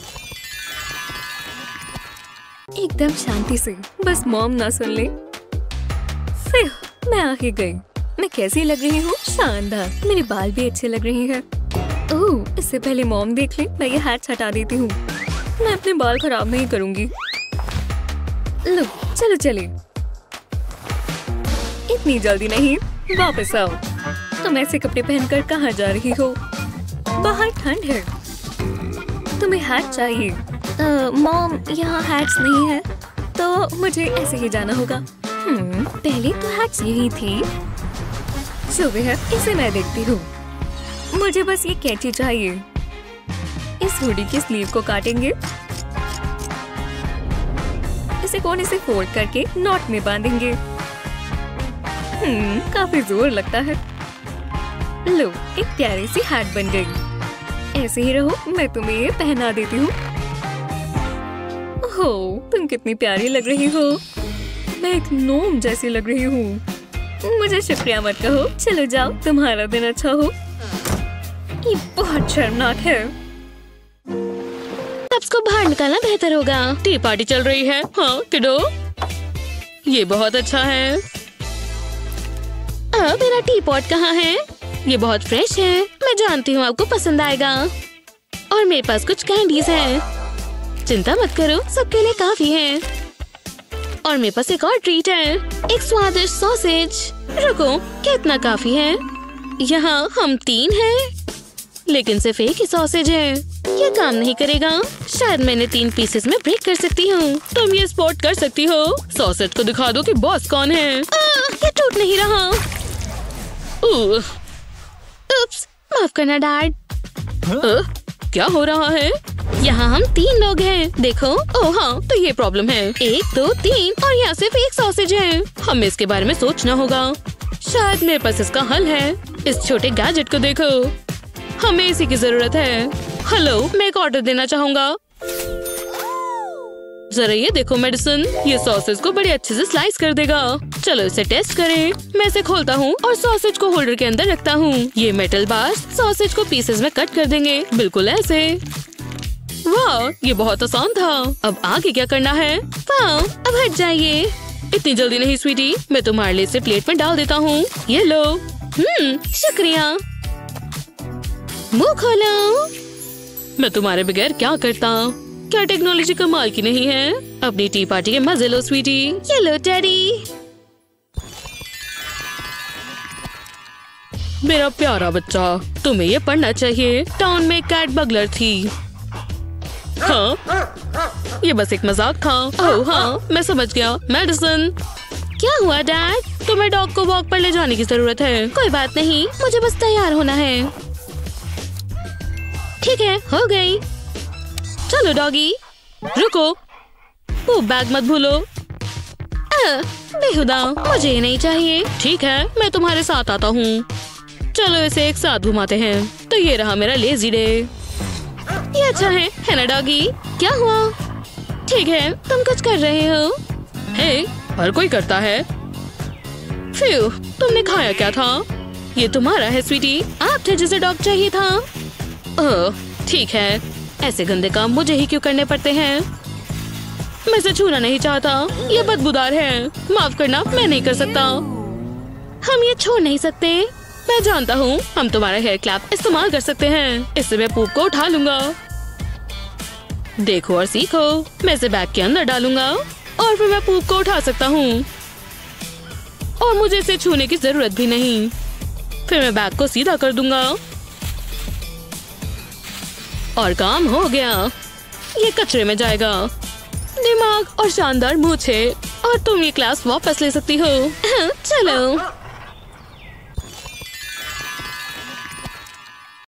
एकदम शांति से, बस मॉम ना सुन ले। फिर मैं आ ही गई। मैं कैसी लग रही हूँ? शानदार। मेरे बाल भी अच्छे लग रहे हैं। ओह, इससे पहले मॉम देख ले। मैं ये हैट हटा देती हूँ। मैं अपने बाल खराब नहीं करूँगी। लो, चलो चले। इतनी जल्दी नहीं, वापस आओ। तुम ऐसे कपड़े पहनकर कहाँ जा रही हो? बाहर ठंड है। तुम्हें हैट चाहिए। आ, मॉम, यहाँ हैट्स नहीं है, तो मुझे ऐसे ही जाना होगा। हम्म, पहले तो हैट्स यही थी। शुभ है, इसे मैं देखती हूँ। मुझे बस ये कैंची चाहिए। इस हुडी की स्लीव को काटेंगे। इसे कोने से फोल्ड करके नॉट में बांधेंगे। हम्म, काफी जोर लगता है। लो, एक प्यारी सी हैट बन गई। ऐसे ही रहो, मैं तुम्हें ये पहना देती हूँ। हो, तुम कितनी प्यारी लग रही हो। मैं एक नोम जैसी लग रही हूँ। मुझे शुक्रिया मत कहो। चलो जाओ, तुम्हारा दिन अच्छा हो। ये बहुत शर्मनाक है। सबको बाहर निकालना बेहतर होगा। टी पार्टी चल रही है। हाँ किडो, ये बहुत अच्छा है। अब मेरा टी पॉट कहाँ है? ये बहुत फ्रेश है। मैं जानती हूँ आपको पसंद आएगा। और मेरे पास कुछ कैंडीज हैं। चिंता मत करो, सबके लिए काफी है। और मेरे पास एक और ट्रीट है, एक स्वादिष्ट सॉसेज। रुको, क्या इतना काफी है? यहाँ हम तीन हैं, लेकिन सिर्फ एक ही सॉसेज है। ये काम नहीं करेगा। शायद मैंने तीन पीसेस में ब्रेक कर सकती हूँ। तुम ये स्पॉट कर सकती हो। सॉसेज को दिखा दो कि बॉस कौन है। आ, ये टूट नहीं रहा। उप्स, माफ करना डैड। क्या हो रहा है? यहाँ हम तीन लोग हैं। देखो। ओह हाँ, तो ये प्रॉब्लम है। एक दो तीन और यहाँ सिर्फ एक सॉसेज है। हमें इसके बारे में सोचना होगा। शायद मेरे पास इसका हल है। इस छोटे गैजेट को देखो। हमें इसी की जरूरत है। हेलो, मैं एक ऑर्डर देना चाहूँगा। जरा ये देखो मेडिसिन, ये सॉसेज को बड़े अच्छे से स्लाइस कर देगा। चलो इसे टेस्ट करें। मैं इसे खोलता हूँ और सॉसेज को होल्डर के अंदर रखता हूँ। ये मेटल बार्स सॉसेज को पीसेस में कट कर देंगे, बिल्कुल ऐसे। वाह, ये बहुत आसान था। अब आगे क्या करना है? वाह, अब हट जाइए। इतनी जल्दी नहीं स्वीटी, मैं तुम्हारे लिए इसे प्लेट में डाल देता हूँ। ये लो। हम्म, शुक्रिया। मुंह खोलो। मैं तुम्हारे बगैर क्या करता? क्या टेक्नोलॉजी कमाल की नहीं है? अपनी टी पार्टी के मजे लो स्वीटी। ये लो डैडी। मेरा प्यारा बच्चा, तुम्हें ये पढ़ना चाहिए। टाउन में कैट बगलर थी। हाँ, ये बस एक मजाक था। ओह हाँ, मैं समझ गया। मेडिसिन। क्या हुआ डैड? तुम्हें डॉग को वॉक पर ले जाने की जरूरत है। कोई बात नहीं, मुझे बस तैयार होना है। ठीक है, हो गई। चलो डॉगी। रुको, वो बैग मत भूलो। बेहुदा, मुझे ये नहीं चाहिए। ठीक है, मैं तुम्हारे साथ आता हूँ। चलो इसे एक साथ घुमाते हैं। तो ये रहा मेरा लेजी डे। ये अच्छा है, है ना डॉगी? क्या हुआ? ठीक है, तुम कुछ कर रहे हो? हे, हर कोई करता है। फ्यू, तुमने खाया क्या था? ये तुम्हारा है स्वीटी। आप थे जिसे डॉग चाहिए था। ओह, ठीक है। ऐसे गंदे काम मुझे ही क्यों करने पड़ते हैं? मैं इसे छूना नहीं चाहता। ये बदबूदार है। माफ करना, मैं नहीं कर सकता। हम ये छोड़ नहीं सकते। मैं जानता हूँ, हम तुम्हारा हेयर क्लैप इस्तेमाल कर सकते हैं। इससे मैं पूप को उठा लूंगा। देखो और सीखो। मैं इसे बैग के अंदर डालूंगा और फिर मैं पूप को उठा सकता हूँ और मुझे इसे छूने की जरूरत भी नहीं। फिर मैं बैग को सीधा कर दूंगा और काम हो गया। ये कचरे में जाएगा। दिमाग और शानदार मूछें, और तुम ये क्लास वापस ले सकती हो। चलो।